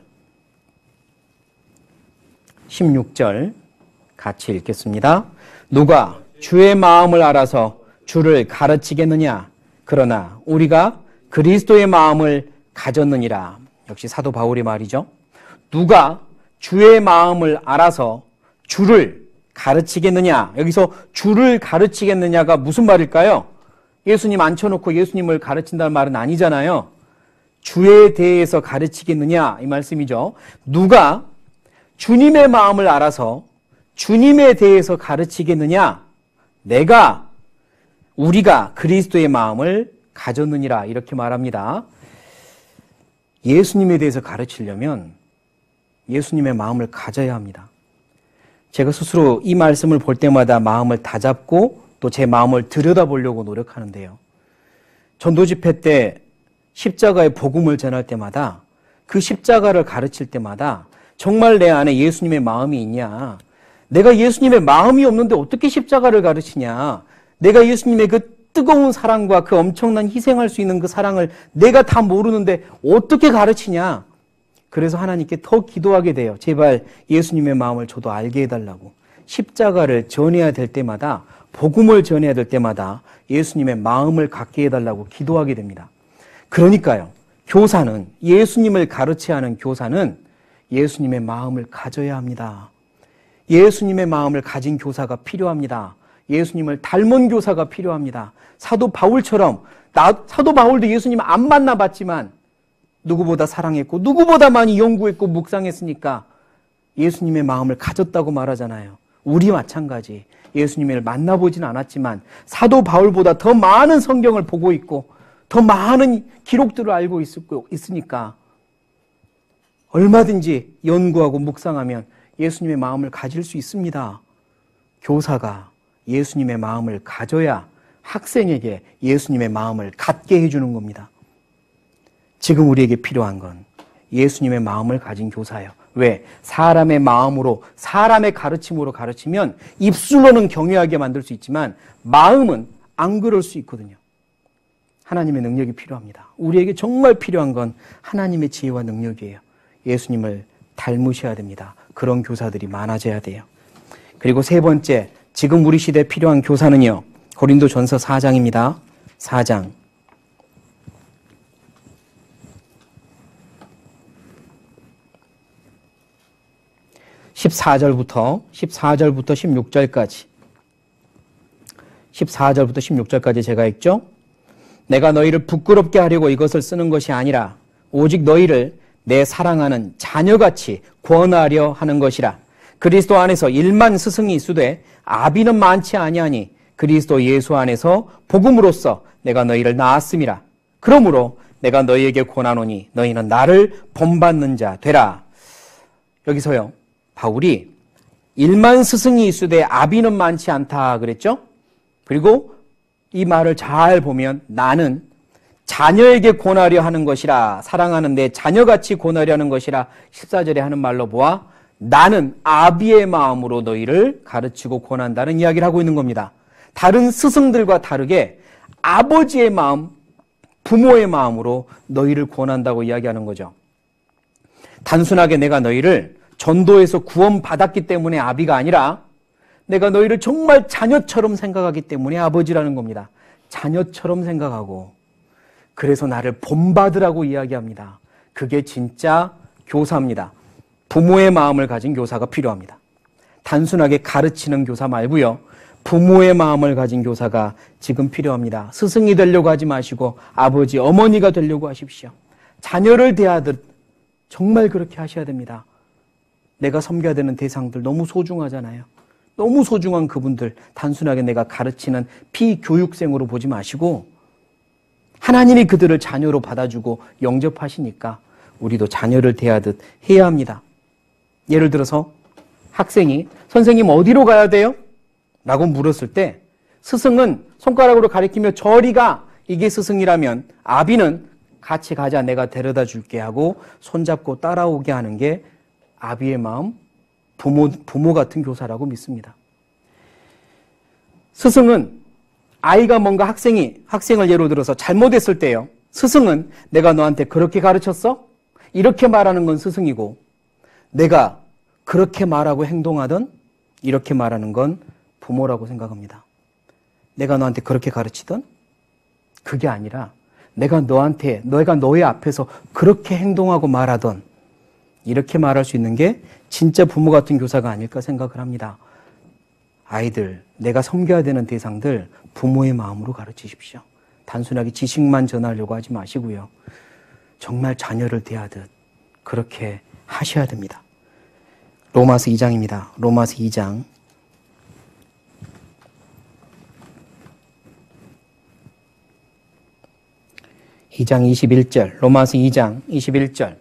십육 절 같이 읽겠습니다. 누가 주의 마음을 알아서 주를 가르치겠느냐? 그러나 우리가 그리스도의 마음을 가졌느니라. 역시 사도 바울의 말이죠. 누가 주의 마음을 알아서 주를 가르치겠느냐? 여기서 주를 가르치겠느냐가 무슨 말일까요? 예수님 앉혀놓고 예수님을 가르친다는 말은 아니잖아요. 주에 대해서 가르치겠느냐 이 말씀이죠. 누가 주님의 마음을 알아서 주님에 대해서 가르치겠느냐? 내가 우리가 그리스도의 마음을 가졌느니라 이렇게 말합니다. 예수님에 대해서 가르치려면 예수님의 마음을 가져야 합니다. 제가 스스로 이 말씀을 볼 때마다 마음을 다잡고 또 제 마음을 들여다보려고 노력하는데요. 전도 집회 때 십자가의 복음을 전할 때마다 그 십자가를 가르칠 때마다 정말 내 안에 예수님의 마음이 있냐? 내가 예수님의 마음이 없는데 어떻게 십자가를 가르치냐? 내가 예수님의 그 뜨거운 사랑과 그 엄청난 희생할 수 있는 그 사랑을 내가 다 모르는데 어떻게 가르치냐? 그래서 하나님께 더 기도하게 돼요. 제발 예수님의 마음을 저도 알게 해달라고. 십자가를 전해야 될 때마다, 복음을 전해야 될 때마다 예수님의 마음을 갖게 해달라고 기도하게 됩니다. 그러니까요, 교사는, 예수님을 가르쳐야 하는 교사는 예수님의 마음을 가져야 합니다. 예수님의 마음을 가진 교사가 필요합니다. 예수님을 닮은 교사가 필요합니다. 사도 바울처럼, 나, 사도 바울도 예수님 안 만나봤지만 누구보다 사랑했고 누구보다 많이 연구했고 묵상했으니까 예수님의 마음을 가졌다고 말하잖아요. 우리 마찬가지. 예수님을 만나보진 않았지만 사도 바울보다 더 많은 성경을 보고 있고 더 많은 기록들을 알고 있으니까 얼마든지 연구하고 묵상하면 예수님의 마음을 가질 수 있습니다. 교사가 예수님의 마음을 가져야 학생에게 예수님의 마음을 갖게 해주는 겁니다. 지금 우리에게 필요한 건 예수님의 마음을 가진 교사예요. 왜? 사람의 마음으로, 사람의 가르침으로 가르치면 입술로는 경외하게 만들 수 있지만 마음은 안 그럴 수 있거든요. 하나님의 능력이 필요합니다. 우리에게 정말 필요한 건 하나님의 지혜와 능력이에요. 예수님을 닮으셔야 됩니다. 그런 교사들이 많아져야 돼요. 그리고 세 번째, 지금 우리 시대에 필요한 교사는요, 고린도전서 사 장입니다. 사 장. 십사 절부터 십사 절부터 십육 절까지 십사 절부터 십육 절까지 제가 읽죠. 내가 너희를 부끄럽게 하려고 이것을 쓰는 것이 아니라 오직 너희를 내 사랑하는 자녀같이 권하려 하는 것이라. 그리스도 안에서 일만 스승이 있으되 아비는 많지 아니하니 그리스도 예수 안에서 복음으로써 내가 너희를 낳았음이라. 그러므로 내가 너희에게 권하노니 너희는 나를 본받는 자 되라. 여기서요, 바울이 일만 스승이 있으되 아비는 많지 않다 그랬죠? 그리고 이 말을 잘 보면 나는 자녀에게 권하려 하는 것이라, 사랑하는 내 자녀같이 권하려 하는 것이라 십사 절에 하는 말로 보아 나는 아비의 마음으로 너희를 가르치고 권한다는 이야기를 하고 있는 겁니다. 다른 스승들과 다르게 아버지의 마음, 부모의 마음으로 너희를 권한다고 이야기하는 거죠. 단순하게 내가 너희를 전도에서 구원받았기 때문에 아비가 아니라 내가 너희를 정말 자녀처럼 생각하기 때문에 아버지라는 겁니다. 자녀처럼 생각하고 그래서 나를 본받으라고 이야기합니다. 그게 진짜 교사입니다. 부모의 마음을 가진 교사가 필요합니다. 단순하게 가르치는 교사 말고요, 부모의 마음을 가진 교사가 지금 필요합니다. 스승이 되려고 하지 마시고 아버지, 어머니가 되려고 하십시오. 자녀를 대하듯 정말 그렇게 하셔야 됩니다. 내가 섬겨야 되는 대상들 너무 소중하잖아요. 너무 소중한 그분들 단순하게 내가 가르치는 피교육생으로 보지 마시고 하나님이 그들을 자녀로 받아주고 영접하시니까 우리도 자녀를 대하듯 해야 합니다. 예를 들어서 학생이 선생님 어디로 가야 돼요? 라고 물었을 때 스승은 손가락으로 가리키며 저리가, 이게 스승이라면 아비는 같이 가자, 내가 데려다 줄게 하고 손잡고 따라오게 하는 게 아비의 마음, 부모, 부모 같은 교사라고 믿습니다. 스승은 아이가 뭔가 학생이, 학생을 예로 들어서 잘못했을 때요, 스승은 내가 너한테 그렇게 가르쳤어? 이렇게 말하는 건 스승이고, 내가 그렇게 말하고 행동하던 이렇게 말하는 건 부모라고 생각합니다. 내가 너한테 그렇게 가르치던 그게 아니라 내가 너한테, 너가 너의 앞에서 그렇게 행동하고 말하던 이렇게 말할 수 있는 게 진짜 부모 같은 교사가 아닐까 생각을 합니다. 아이들, 내가 섬겨야 되는 대상들 부모의 마음으로 가르치십시오. 단순하게 지식만 전하려고 하지 마시고요, 정말 자녀를 대하듯 그렇게 하셔야 됩니다. 로마서 이 장입니다. 로마서 이 장. 이 장 이십일 절. 로마서 이 장 이십일 절.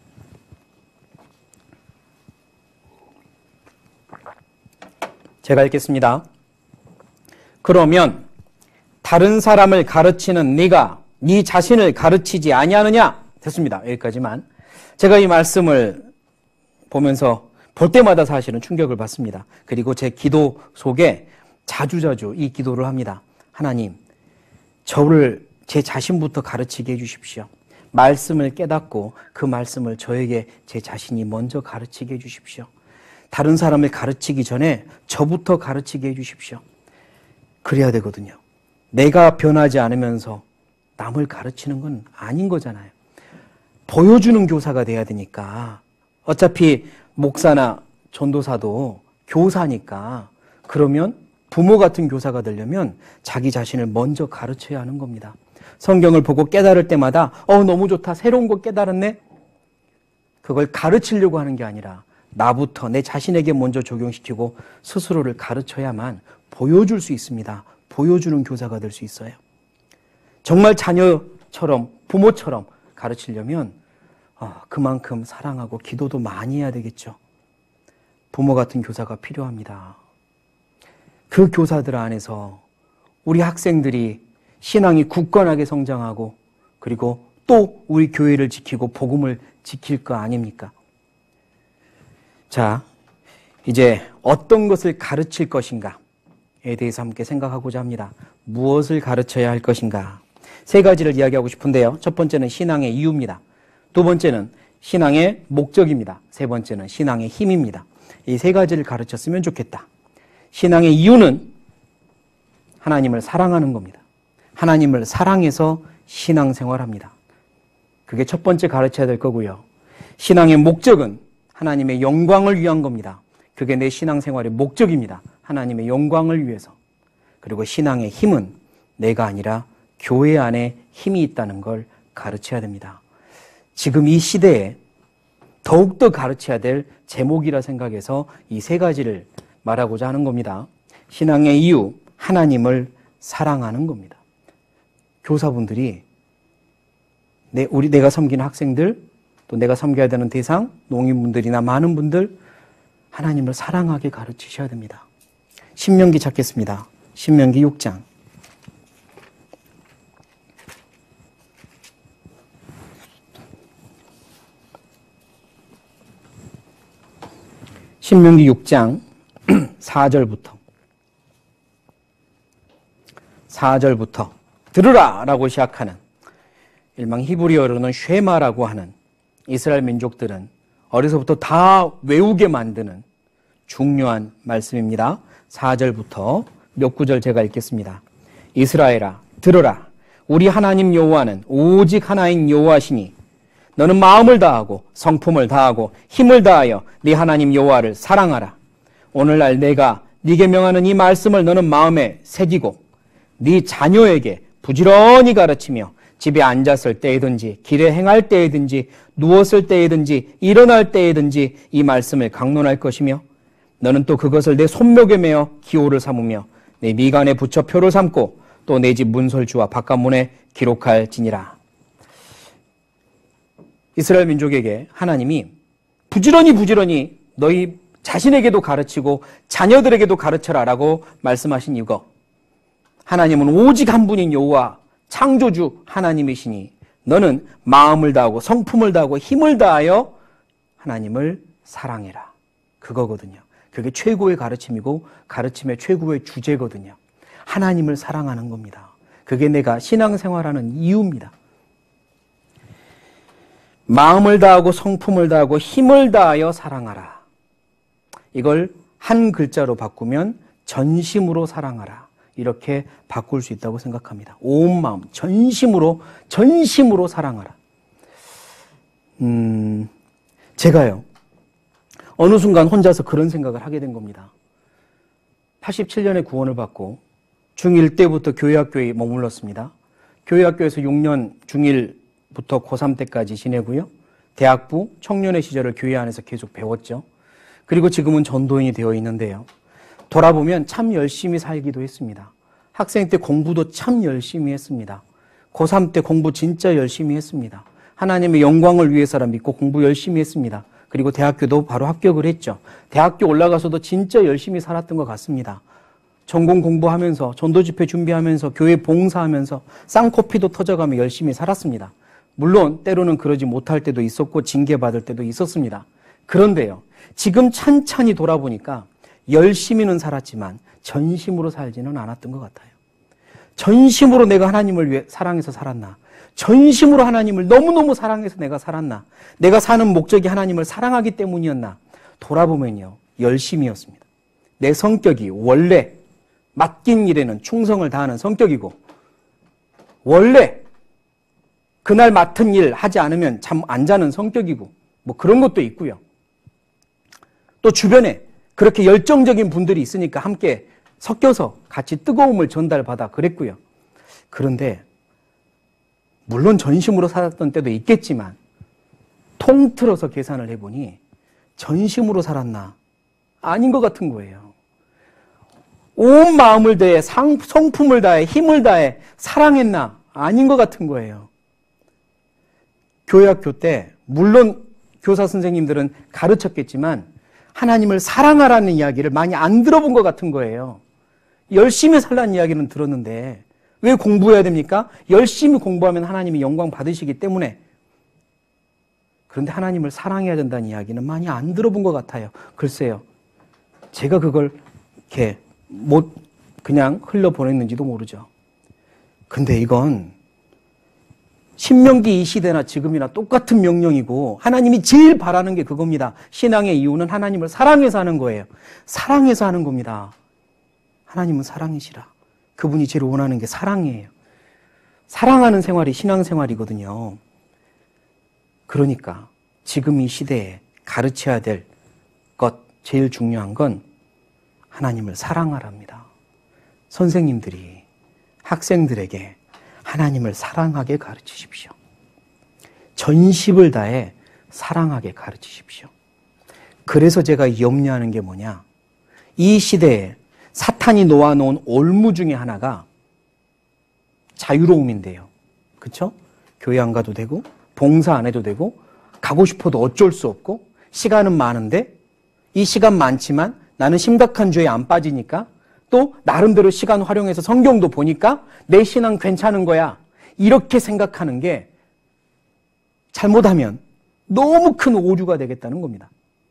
제가 읽겠습니다. 그러면 다른 사람을 가르치는 네가 네 자신을 가르치지 아니하느냐? 됐습니다. 여기까지만. 제가 이 말씀을 보면서 볼 때마다 사실은 충격을 받습니다. 그리고 제 기도 속에 자주자주 이 기도를 합니다. 하나님, 저를 제 자신부터 가르치게 해주십시오. 말씀을 깨닫고 그 말씀을 저에게 제 자신이 먼저 가르치게 해주십시오. 다른 사람을 가르치기 전에 저부터 가르치게 해주십시오. 그래야 되거든요. 내가 변하지 않으면서 남을 가르치는 건 아닌 거잖아요. 보여주는 교사가 돼야 되니까. 어차피 목사나 전도사도 교사니까. 그러면 부모 같은 교사가 되려면 자기 자신을 먼저 가르쳐야 하는 겁니다. 성경을 보고 깨달을 때마다 어 너무 좋다, 새로운 거 깨달았네. 그걸 가르치려고 하는 게 아니라 나부터 내 자신에게 먼저 적용시키고 스스로를 가르쳐야만 보여줄 수 있습니다. 보여주는 교사가 될 수 있어요. 정말 자녀처럼 부모처럼 가르치려면 어, 그만큼 사랑하고 기도도 많이 해야 되겠죠. 부모 같은 교사가 필요합니다. 그 교사들 안에서 우리 학생들이 신앙이 굳건하게 성장하고 그리고 또 우리 교회를 지키고 복음을 지킬 거 아닙니까? 자, 이제 어떤 것을 가르칠 것인가에 대해서 함께 생각하고자 합니다. 무엇을 가르쳐야 할 것인가? 세 가지를 이야기하고 싶은데요. 첫 번째는 신앙의 이유입니다. 두 번째는 신앙의 목적입니다. 세 번째는 신앙의 힘입니다. 이 세 가지를 가르쳤으면 좋겠다. 신앙의 이유는 하나님을 사랑하는 겁니다. 하나님을 사랑해서 신앙생활합니다. 그게 첫 번째 가르쳐야 될 거고요. 신앙의 목적은 하나님의 영광을 위한 겁니다. 그게 내 신앙생활의 목적입니다. 하나님의 영광을 위해서. 그리고 신앙의 힘은 내가 아니라 교회 안에 힘이 있다는 걸 가르쳐야 됩니다. 지금 이 시대에 더욱더 가르쳐야 될 제목이라 생각해서 이 세 가지를 말하고자 하는 겁니다. 신앙의 이유, 하나님을 사랑하는 겁니다. 교사분들이 내, 우리 내가 섬기는 학생들, 또 내가 섬겨야 되는 대상, 농인분들이나 많은 분들 하나님을 사랑하게 가르치셔야 됩니다. 신명기 찾겠습니다. 신명기 육 장. 신명기 육 장 사 절부터 사 절부터 들으라 라고 시작하는, 일명 히브리어로는 쉐마라고 하는, 이스라엘 민족들은 어려서부터 다 외우게 만드는 중요한 말씀입니다. 사 절부터 몇 구절 제가 읽겠습니다. 이스라엘아 들으라, 우리 하나님 여호와는 오직 하나인 여호와시니 너는 마음을 다하고 성품을 다하고 힘을 다하여 네 하나님 여호와를 사랑하라. 오늘날 내가 네게 명하는 이 말씀을 너는 마음에 새기고 네 자녀에게 부지런히 가르치며 집에 앉았을 때이든지 길에 행할 때이든지 누웠을 때이든지 일어날 때이든지 이 말씀을 강론할 것이며 너는 또 그것을 내 손목에 매어 기호를 삼으며 내 미간에 붙여 표를 삼고 또 내 집 문설주와 바깥문에 기록할지니라. 이스라엘 민족에게 하나님이 부지런히 부지런히 너희 자신에게도 가르치고 자녀들에게도 가르쳐라 라고 말씀하신 이거, 하나님은 오직 한 분인 여호와 창조주 하나님이시니 너는 마음을 다하고 성품을 다하고 힘을 다하여 하나님을 사랑해라. 그거거든요. 그게 최고의 가르침이고 가르침의 최고의 주제거든요. 하나님을 사랑하는 겁니다. 그게 내가 신앙생활하는 이유입니다. 마음을 다하고 성품을 다하고 힘을 다하여 사랑하라. 이걸 한 글자로 바꾸면 전심으로 사랑하라. 이렇게 바꿀 수 있다고 생각합니다. 온 마음, 전심으로, 전심으로 사랑하라. 음, 제가요, 어느 순간 혼자서 그런 생각을 하게 된 겁니다. 팔십칠 년에 구원을 받고 중일 때부터 교회학교에 머물렀습니다. 교회학교에서 육 년 중일부터 고삼 때까지 지내고요. 대학부, 청년의 시절을 교회 안에서 계속 배웠죠. 그리고 지금은 전도인이 되어 있는데요. 돌아보면 참 열심히 살기도 했습니다. 학생 때 공부도 참 열심히 했습니다. 고삼 때 공부 진짜 열심히 했습니다. 하나님의 영광을 위해서라 믿고 공부 열심히 했습니다. 그리고 대학교도 바로 합격을 했죠. 대학교 올라가서도 진짜 열심히 살았던 것 같습니다. 전공 공부하면서 전도 집회 준비하면서 교회 봉사하면서 쌍코피도 터져가며 열심히 살았습니다. 물론 때로는 그러지 못할 때도 있었고 징계받을 때도 있었습니다. 그런데요, 지금 찬찬히 돌아보니까 열심히는 살았지만 전심으로 살지는 않았던 것 같아요. 전심으로 내가 하나님을 위해 사랑해서 살았나? 전심으로 하나님을 너무너무 사랑해서 내가 살았나? 내가 사는 목적이 하나님을 사랑하기 때문이었나? 돌아보면요, 열심이었습니다. 내 성격이 원래 맡긴 일에는 충성을 다하는 성격이고, 원래 그날 맡은 일 하지 않으면 잠 안 자는 성격이고, 뭐 그런 것도 있고요. 또 주변에 그렇게 열정적인 분들이 있으니까 함께 섞여서 같이 뜨거움을 전달받아 그랬고요. 그런데 물론 전심으로 살았던 때도 있겠지만 통틀어서 계산을 해보니 전심으로 살았나? 아닌 것 같은 거예요. 온 마음을 다해 상, 성품을 다해 힘을 다해 사랑했나? 아닌 것 같은 거예요. 교회학교 때 물론 교사 선생님들은 가르쳤겠지만 하나님을 사랑하라는 이야기를 많이 안 들어본 것 같은 거예요. 열심히 살라는 이야기는 들었는데 왜 공부해야 됩니까? 열심히 공부하면 하나님이 영광 받으시기 때문에. 그런데 하나님을 사랑해야 된다는 이야기는 많이 안 들어본 것 같아요. 글쎄요, 제가 그걸 이렇게 못 그냥 흘려보냈는지도 모르죠. 근데 이건 신명기 이 시대나 지금이나 똑같은 명령이고 하나님이 제일 바라는 게 그겁니다. 신앙의 이유는 하나님을 사랑해서 하는 거예요. 사랑해서 하는 겁니다. 하나님은 사랑이시라. 그분이 제일 원하는 게 사랑이에요. 사랑하는 생활이 신앙생활이거든요. 그러니까 지금 이 시대에 가르쳐야 될 것, 제일 중요한 건 하나님을 사랑하랍니다. 선생님들이 학생들에게 하나님을 사랑하게 가르치십시오. 전심을 다해 사랑하게 가르치십시오. 그래서 제가 염려하는 게 뭐냐? 이 시대에 사탄이 놓아놓은 올무 중에 하나가 자유로움인데요. 그렇죠? 교회 안 가도 되고 봉사 안 해도 되고 가고 싶어도 어쩔 수 없고 시간은 많은데 이 시간 많지만 나는 심각한 죄에 안 빠지니까 또 나름대로 시간 활용해서 성경도 보니까 내 신앙 괜찮은 거야. 이렇게 생각하는 게 잘못하면 너무 큰 오류가 되겠다는 겁니다.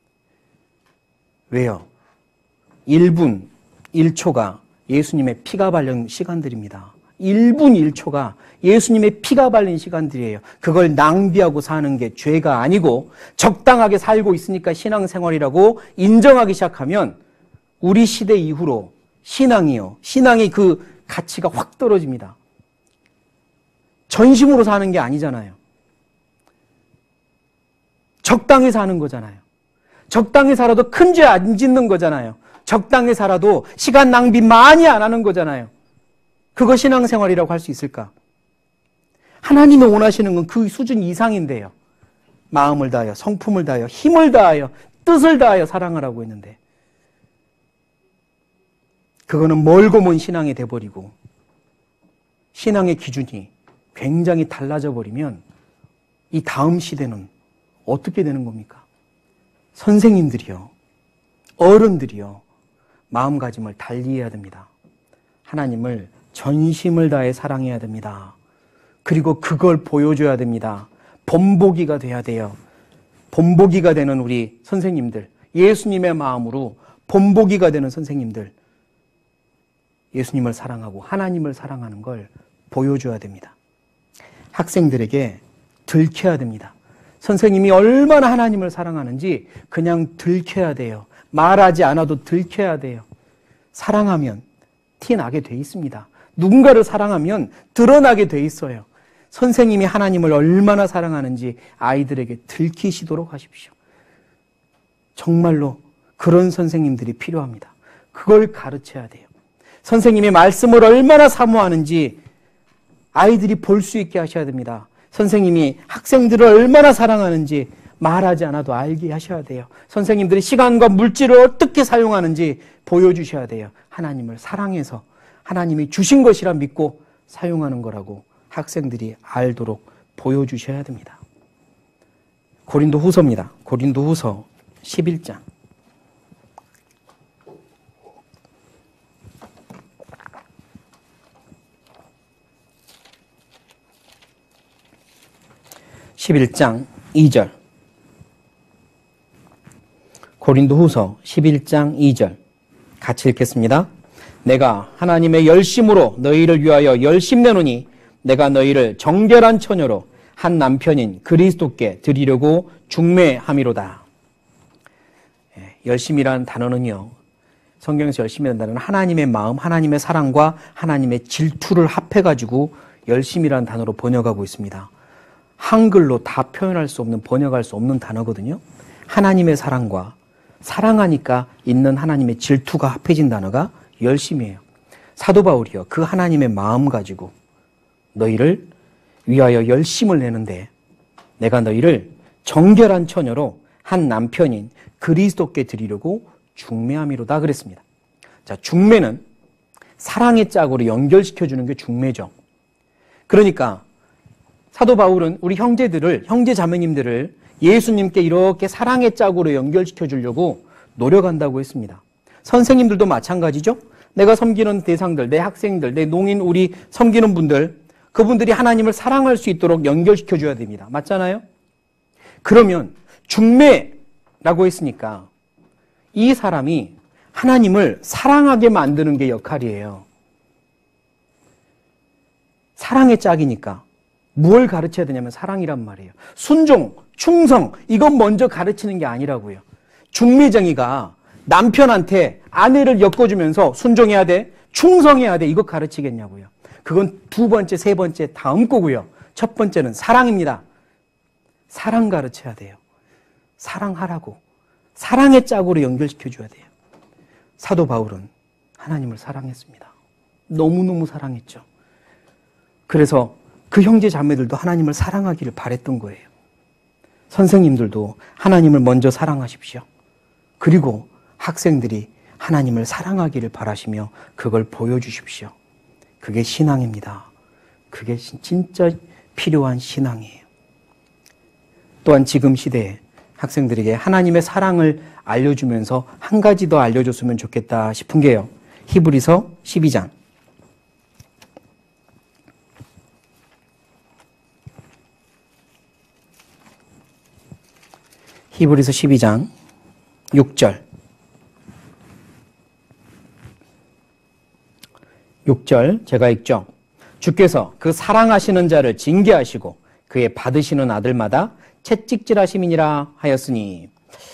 왜요? 일 분, 일 초가 예수님의 피가 바른 시간들입니다. 일 분 일 초가 예수님의 피가 바른 시간들이에요. 그걸 낭비하고 사는 게 죄가 아니고 적당하게 살고 있으니까 신앙생활이라고 인정하기 시작하면 우리 시대 이후로 신앙이요. 신앙의 그 가치가 확 떨어집니다. 전심으로 사는 게 아니잖아요. 적당히 사는 거잖아요. 적당히 살아도 큰 죄 안 짓는 거잖아요. 적당히 살아도 시간 낭비 많이 안 하는 거잖아요. 그거 신앙생활이라고 할 수 있을까? 하나님이 원하시는 건 그 수준 이상인데요. 마음을 다하여, 성품을 다하여, 힘을 다하여, 뜻을 다하여 사랑하라고 했는데 그거는 멀고 먼 신앙이 돼버리고 신앙의 기준이 굉장히 달라져 버리면 이 다음 시대는 어떻게 되는 겁니까? 선생님들이요, 어른들이요, 마음가짐을 달리해야 됩니다. 하나님을 전심을 다해 사랑해야 됩니다. 그리고 그걸 보여줘야 됩니다. 본보기가 돼야 돼요. 본보기가 되는 우리 선생님들, 예수님의 마음으로 본보기가 되는 선생님들, 예수님을 사랑하고 하나님을 사랑하는 걸 보여줘야 됩니다. 학생들에게 들켜야 됩니다. 선생님이 얼마나 하나님을 사랑하는지 그냥 들켜야 돼요. 말하지 않아도 들켜야 돼요. 사랑하면 티 나게 돼 있습니다. 누군가를 사랑하면 드러나게 돼 있어요. 선생님이 하나님을 얼마나 사랑하는지 아이들에게 들키시도록 하십시오. 정말로 그런 선생님들이 필요합니다. 그걸 가르쳐야 돼요. 선생님의 말씀을 얼마나 사모하는지 아이들이 볼 수 있게 하셔야 됩니다. 선생님이 학생들을 얼마나 사랑하는지 말하지 않아도 알게 하셔야 돼요. 선생님들이 시간과 물질을 어떻게 사용하는지 보여주셔야 돼요. 하나님을 사랑해서 하나님이 주신 것이라 믿고 사용하는 거라고 학생들이 알도록 보여주셔야 됩니다. 고린도 후서입니다. 고린도 후서 십일 장. 십일 장 이 절. 고린도 후서 십일 장 이 절. 같이 읽겠습니다. 내가 하나님의 열심으로 너희를 위하여 열심내노니 내가 너희를 정결한 처녀로 한 남편인 그리스도께 드리려고 중매함이로다. 열심이라는 단어는요, 성경에서 열심이라는 단어는 하나님의 마음, 하나님의 사랑과 하나님의 질투를 합해가지고 열심이라는 단어로 번역하고 있습니다. 한글로 다 표현할 수 없는, 번역할 수 없는 단어거든요. 하나님의 사랑과 사랑하니까 있는 하나님의 질투가 합해진 단어가 열심이에요. 사도 바울이요, 그 하나님의 마음 가지고 너희를 위하여 열심을 내는데 내가 너희를 정결한 처녀로 한 남편인 그리스도께 드리려고 중매함이로다 그랬습니다. 자, 중매는 사랑의 짝으로 연결시켜주는 게 중매죠. 그러니까 사도 바울은 우리 형제들을, 형제 자매님들을 예수님께 이렇게 사랑의 짝으로 연결시켜 주려고 노력한다고 했습니다. 선생님들도 마찬가지죠. 내가 섬기는 대상들, 내 학생들, 내 농인, 우리 섬기는 분들, 그분들이 하나님을 사랑할 수 있도록 연결시켜 줘야 됩니다. 맞잖아요? 그러면 중매라고 했으니까 이 사람이 하나님을 사랑하게 만드는 게 역할이에요. 사랑의 짝이니까 뭘 가르쳐야 되냐면 사랑이란 말이에요. 순종, 충성, 이건 먼저 가르치는 게 아니라고요. 중매쟁이가 남편한테 아내를 엮어주면서 순종해야 돼, 충성해야 돼, 이거 가르치겠냐고요. 그건 두 번째, 세 번째 다음 거고요. 첫 번째는 사랑입니다. 사랑 가르쳐야 돼요. 사랑하라고. 사랑의 짝으로 연결시켜줘야 돼요. 사도 바울은 하나님을 사랑했습니다. 너무너무 사랑했죠. 그래서 그 형제 자매들도 하나님을 사랑하기를 바랬던 거예요. 선생님들도 하나님을 먼저 사랑하십시오. 그리고 학생들이 하나님을 사랑하기를 바라시며 그걸 보여주십시오. 그게 신앙입니다. 그게 진짜 필요한 신앙이에요. 또한 지금 시대에 학생들에게 하나님의 사랑을 알려주면서 한 가지 더 알려줬으면 좋겠다 싶은 게요. 히브리서 십이 장. 히브리서 십이 장 육 절. 육 절 제가 읽죠. 주께서 그 사랑하시는 자를 징계하시고 그의 받으시는 아들마다 채찍질하심이니라 하였으니,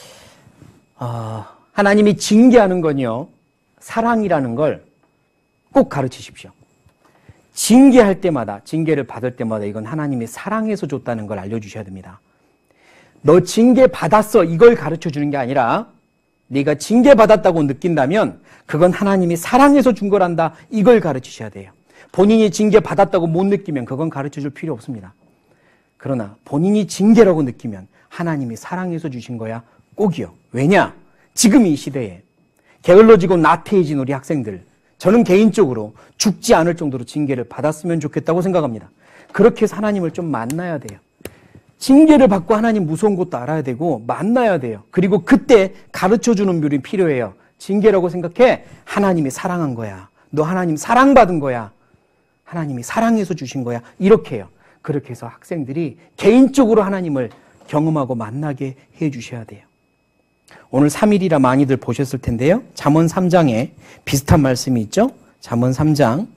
아, 하나님이 징계하는 건요, 사랑이라는 걸 꼭 가르치십시오. 징계할 때마다, 징계를 받을 때마다 이건 하나님이 사랑해서 줬다는 걸 알려주셔야 됩니다. 너 징계 받았어, 이걸 가르쳐 주는 게 아니라 네가 징계 받았다고 느낀다면 그건 하나님이 사랑해서 준 거란다, 이걸 가르치셔야 돼요. 본인이 징계 받았다고 못 느끼면 그건 가르쳐 줄 필요 없습니다. 그러나 본인이 징계라고 느끼면 하나님이 사랑해서 주신 거야, 꼭이요. 왜냐? 지금 이 시대에 게을러지고 나태해진 우리 학생들, 저는 개인적으로 죽지 않을 정도로 징계를 받았으면 좋겠다고 생각합니다. 그렇게 해서 하나님을 좀 만나야 돼요. 징계를 받고 하나님 무서운 것도 알아야 되고 만나야 돼요. 그리고 그때 가르쳐주는 묘리 필요해요. 징계라고 생각해. 하나님이 사랑한 거야. 너 하나님 사랑받은 거야. 하나님이 사랑해서 주신 거야. 이렇게 해요. 그렇게 해서 학생들이 개인적으로 하나님을 경험하고 만나게 해 주셔야 돼요. 오늘 삼 일이라 많이들 보셨을 텐데요. 잠언 삼 장에 비슷한 말씀이 있죠. 잠언 삼 장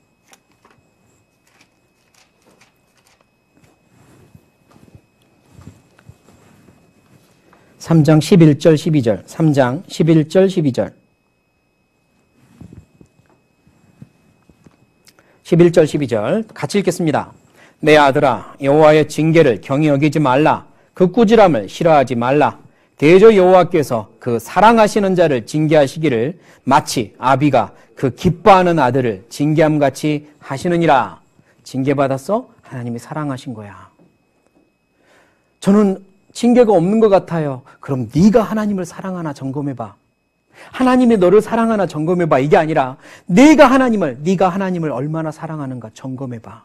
삼 장 십일 절 십이 절, 삼 장 십일 절 십이 절. 십일 절 십이 절 같이 읽겠습니다. 내 아들아, 여호와의 징계를 경히 여기지 말라. 그 꾸지람을 싫어하지 말라. 대저 여호와께서 그 사랑하시는 자를 징계하시기를 마치 아비가 그 기뻐하는 아들을 징계함같이 하시느니라. 징계받았어? 하나님이 사랑하신 거야. 저는 징계가 없는 것 같아요. 그럼 네가 하나님을 사랑하나 점검해봐. 하나님이 너를 사랑하나 점검해봐. 이게 아니라 내가 하나님을, 네가 하나님을 얼마나 사랑하는가 점검해봐.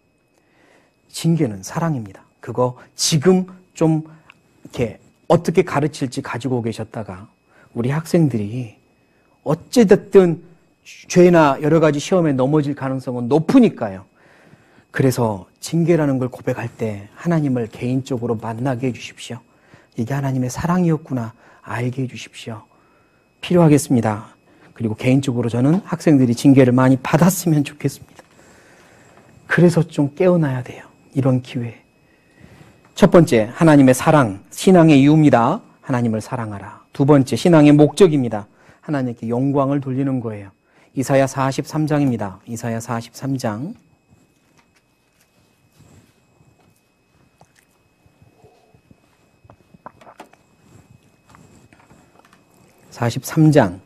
징계는 사랑입니다. 그거 지금 좀 이렇게 어떻게 가르칠지 가지고 계셨다가 우리 학생들이 어찌됐든 죄나 여러 가지 시험에 넘어질 가능성은 높으니까요. 그래서 징계라는 걸 고백할 때 하나님을 개인적으로 만나게 해주십시오. 이게 하나님의 사랑이었구나 알게 해주십시오. 필요하겠습니다. 그리고 개인적으로 저는 학생들이 징계를 많이 받았으면 좋겠습니다. 그래서 좀 깨어나야 돼요. 이런 기회에. 첫 번째, 하나님의 사랑, 신앙의 이유입니다. 하나님을 사랑하라. 두 번째, 신앙의 목적입니다. 하나님께 영광을 돌리는 거예요. 이사야 사십삼 장입니다. 이사야 사십삼 장. 사십삼 장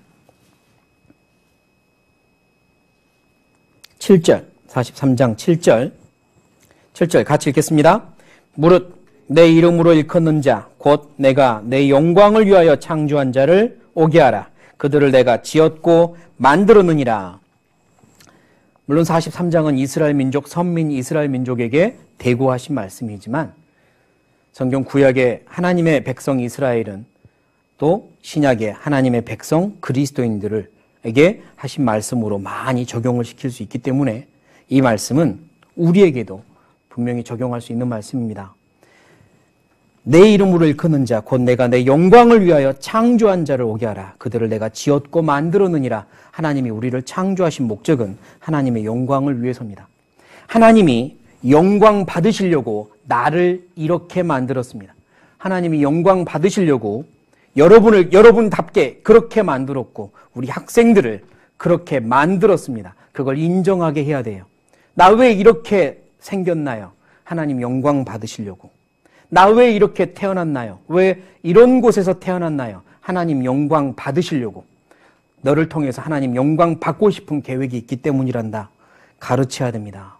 칠 절, 사십삼 장 칠 절, 칠 절 같이 읽겠습니다. 무릇 내 이름으로 일컫는 자, 곧 내가 내 영광을 위하여 창조한 자를 오게 하라. 그들을 내가 지었고 만들었느니라. 물론 사십삼 장은 이스라엘 민족, 선민 이스라엘 민족에게 대고하신 말씀이지만 성경 구약의 하나님의 백성 이스라엘은 또 신약의 하나님의 백성 그리스도인들에게 하신 말씀으로 많이 적용을 시킬 수 있기 때문에 이 말씀은 우리에게도 분명히 적용할 수 있는 말씀입니다. 내 이름으로 일컫는 자, 곧 내가 내 영광을 위하여 창조한 자를 오게 하라. 그들을 내가 지었고 만들었느니라. 하나님이 우리를 창조하신 목적은 하나님의 영광을 위해서입니다. 하나님이 영광 받으시려고 나를 이렇게 만들었습니다. 하나님이 영광 받으시려고 여러분을 여러분답게 그렇게 만들었고 우리 학생들을 그렇게 만들었습니다. 그걸 인정하게 해야 돼요. 나 왜 이렇게 생겼나요? 하나님 영광 받으시려고. 나 왜 이렇게 태어났나요? 왜 이런 곳에서 태어났나요? 하나님 영광 받으시려고. 너를 통해서 하나님 영광 받고 싶은 계획이 있기 때문이란다. 가르쳐야 됩니다.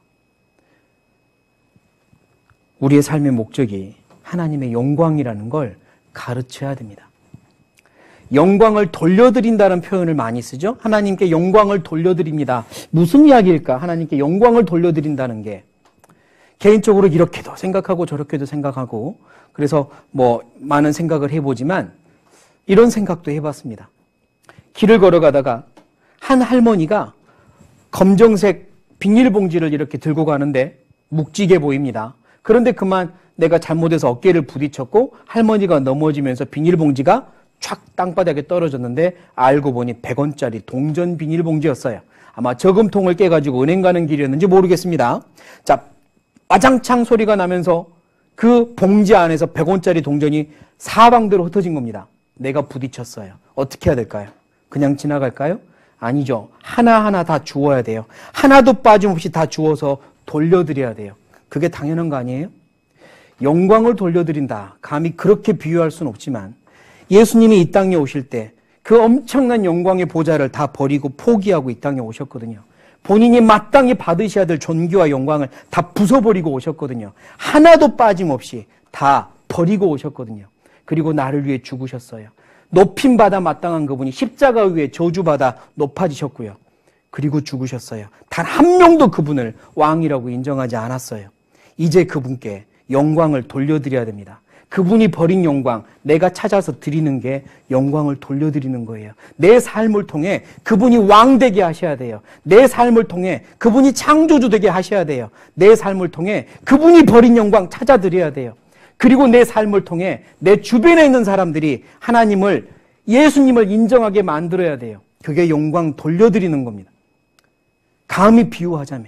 우리의 삶의 목적이 하나님의 영광이라는 걸 가르쳐야 됩니다. 영광을 돌려드린다는 표현을 많이 쓰죠. 하나님께 영광을 돌려드립니다. 무슨 이야기일까? 하나님께 영광을 돌려드린다는 게 개인적으로 이렇게도 생각하고 저렇게도 생각하고 그래서 뭐 많은 생각을 해보지만 이런 생각도 해봤습니다. 길을 걸어가다가 한 할머니가 검정색 비닐봉지를 이렇게 들고 가는데 묵직해 보입니다. 그런데 그만 내가 잘못해서 어깨를 부딪혔고 할머니가 넘어지면서 비닐봉지가 촥 땅바닥에 떨어졌는데 알고 보니 백 원짜리 동전 비닐봉지였어요. 아마 저금통을 깨가지고 은행 가는 길이었는지 모르겠습니다. 자, 와장창 소리가 나면서 그 봉지 안에서 백 원짜리 동전이 사방대로 흩어진 겁니다. 내가 부딪혔어요. 어떻게 해야 될까요? 그냥 지나갈까요? 아니죠. 하나하나 다 주워야 돼요. 하나도 빠짐없이 다 주워서 돌려드려야 돼요. 그게 당연한 거 아니에요? 영광을 돌려드린다. 감히 그렇게 비유할 수는 없지만 예수님이 이 땅에 오실 때 그 엄청난 영광의 보좌를 다 버리고 포기하고 이 땅에 오셨거든요. 본인이 마땅히 받으셔야 될 존귀와 영광을 다 부숴버리고 오셨거든요. 하나도 빠짐없이 다 버리고 오셨거든요. 그리고 나를 위해 죽으셨어요. 높임받아 마땅한 그분이 십자가 위에 저주받아 높아지셨고요. 그리고 죽으셨어요. 단 한 명도 그분을 왕이라고 인정하지 않았어요. 이제 그분께 영광을 돌려드려야 됩니다. 그분이 버린 영광, 내가 찾아서 드리는 게 영광을 돌려드리는 거예요. 내 삶을 통해 그분이 왕 되게 하셔야 돼요. 내 삶을 통해 그분이 창조주 되게 하셔야 돼요. 내 삶을 통해 그분이 버린 영광 찾아드려야 돼요. 그리고 내 삶을 통해 내 주변에 있는 사람들이 하나님을, 예수님을 인정하게 만들어야 돼요. 그게 영광 돌려드리는 겁니다. 감히 비유하자면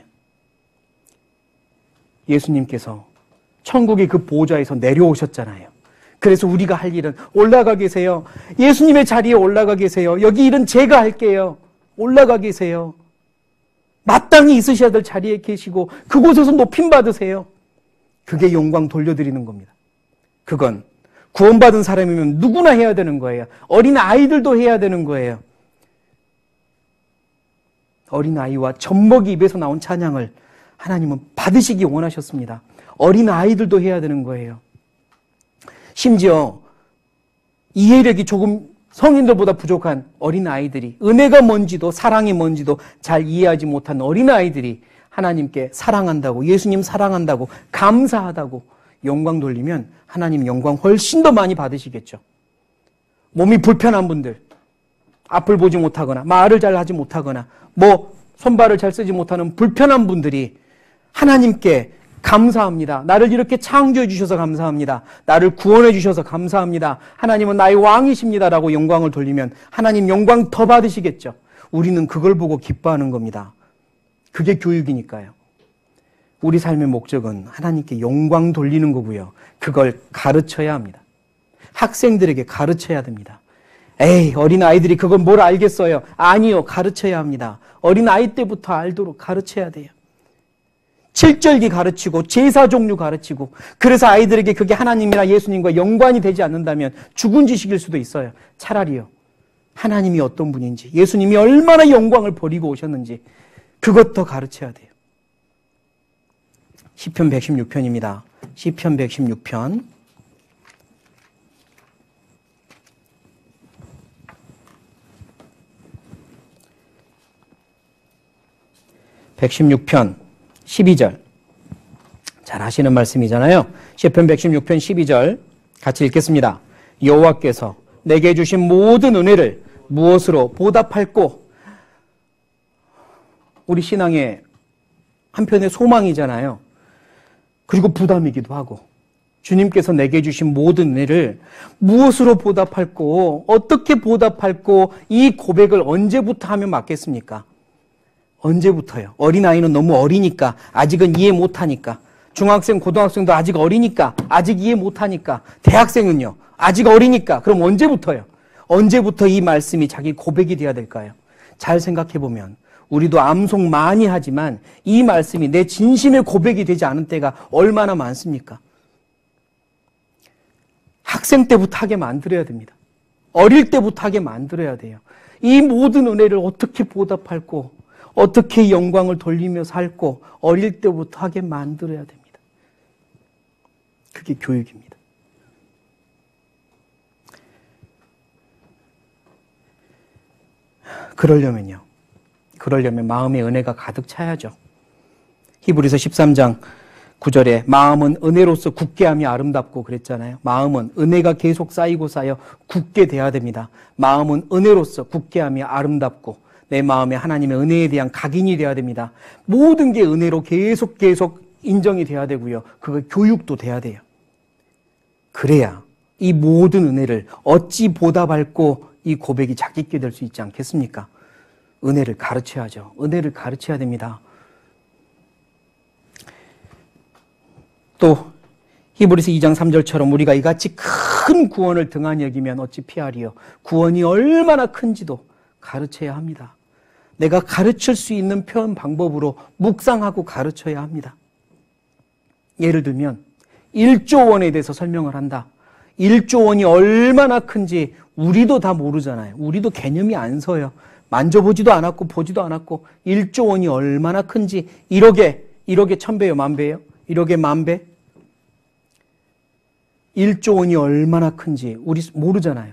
예수님께서 천국의 그 보좌에서 내려오셨잖아요. 그래서 우리가 할 일은 올라가 계세요. 예수님의 자리에 올라가 계세요. 여기 일은 제가 할게요. 올라가 계세요. 마땅히 있으셔야 될 자리에 계시고 그곳에서 높임 받으세요. 그게 영광 돌려드리는 겁니다. 그건 구원받은 사람이면 누구나 해야 되는 거예요. 어린 아이들도 해야 되는 거예요. 어린 아이와 젖먹이 입에서 나온 찬양을 하나님은 받으시기 원하셨습니다. 어린 아이들도 해야 되는 거예요. 심지어 이해력이 조금 성인들보다 부족한 어린 아이들이, 은혜가 뭔지도 사랑이 뭔지도 잘 이해하지 못한 어린 아이들이 하나님께 사랑한다고, 예수님 사랑한다고, 감사하다고 영광 돌리면 하나님 영광 훨씬 더 많이 받으시겠죠. 몸이 불편한 분들, 앞을 보지 못하거나 말을 잘 하지 못하거나 뭐 손발을 잘 쓰지 못하는 불편한 분들이 하나님께 감사합니다. 나를 이렇게 창조해 주셔서 감사합니다. 나를 구원해 주셔서 감사합니다. 하나님은 나의 왕이십니다라고 영광을 돌리면 하나님 영광 더 받으시겠죠. 우리는 그걸 보고 기뻐하는 겁니다. 그게 교육이니까요. 우리 삶의 목적은 하나님께 영광 돌리는 거고요. 그걸 가르쳐야 합니다. 학생들에게 가르쳐야 됩니다. 에이, 어린아이들이 그건 뭘 알겠어요? 아니요, 가르쳐야 합니다. 어린아이 때부터 알도록 가르쳐야 돼요. 칠절기 가르치고 제사 종류 가르치고, 그래서 아이들에게 그게 하나님이나 예수님과 연관이 되지 않는다면 죽은 지식일 수도 있어요. 차라리요, 하나님이 어떤 분인지, 예수님이 얼마나 영광을 버리고 오셨는지 그것 더 가르쳐야 돼요. 시편 백십육 편입니다. 시편 백십육 편 백십육 편 십이 절. 잘 아시는 말씀이잖아요. 시편 백십육 편 십이 절 같이 읽겠습니다. 여호와께서 내게 주신 모든 은혜를 무엇으로 보답할꼬? 우리 신앙의 한편의 소망이잖아요. 그리고 부담이기도 하고, 주님께서 내게 주신 모든 은혜를 무엇으로 보답할꼬? 어떻게 보답할꼬? 이 고백을 언제부터 하면 맞겠습니까? 언제부터요? 어린아이는 너무 어리니까, 아직은 이해 못하니까. 중학생, 고등학생도 아직 어리니까, 아직 이해 못하니까. 대학생은요, 아직 어리니까. 그럼 언제부터요? 언제부터 이 말씀이 자기 고백이 돼야 될까요? 잘 생각해보면 우리도 암송 많이 하지만 이 말씀이 내 진심의 고백이 되지 않은 때가 얼마나 많습니까? 학생 때부터 하게 만들어야 됩니다. 어릴 때부터 하게 만들어야 돼요. 이 모든 은혜를 어떻게 보답할꼬, 어떻게 영광을 돌리며 살꼬, 어릴 때부터 하게 만들어야 됩니다. 그게 교육입니다. 그러려면요, 그러려면 마음의 은혜가 가득 차야죠. 히브리서 십삼 장 구 절에 마음은 은혜로서 굳게함이 아름답고 그랬잖아요. 마음은 은혜가 계속 쌓이고 쌓여 굳게 돼야 됩니다. 마음은 은혜로서 굳게함이 아름답고 내 마음에 하나님의 은혜에 대한 각인이 돼야 됩니다. 모든 게 은혜로 계속 계속 인정이 돼야 되고요. 그거 교육도 돼야 돼요. 그래야 이 모든 은혜를 어찌 보답할꼬 이 고백이 자기 있게 될 수 있지 않겠습니까? 은혜를 가르쳐야죠. 은혜를 가르쳐야 됩니다. 또 히브리서 이 장 삼 절처럼 우리가 이같이 큰 구원을 등한히 여기면 어찌 피하리요. 구원이 얼마나 큰지도 가르쳐야 합니다. 내가 가르칠 수 있는 표현 방법으로 묵상하고 가르쳐야 합니다. 예를 들면 일조 원에 대해서 설명을 한다. 일조 원이 얼마나 큰지 우리도 다 모르잖아요. 우리도 개념이 안 서요. 만져보지도 않았고 보지도 않았고 일조 원이 얼마나 큰지, 일억에 일억에 천배요, 만배요? 일억에 만배? 일조 원이 얼마나 큰지 우리 모르잖아요.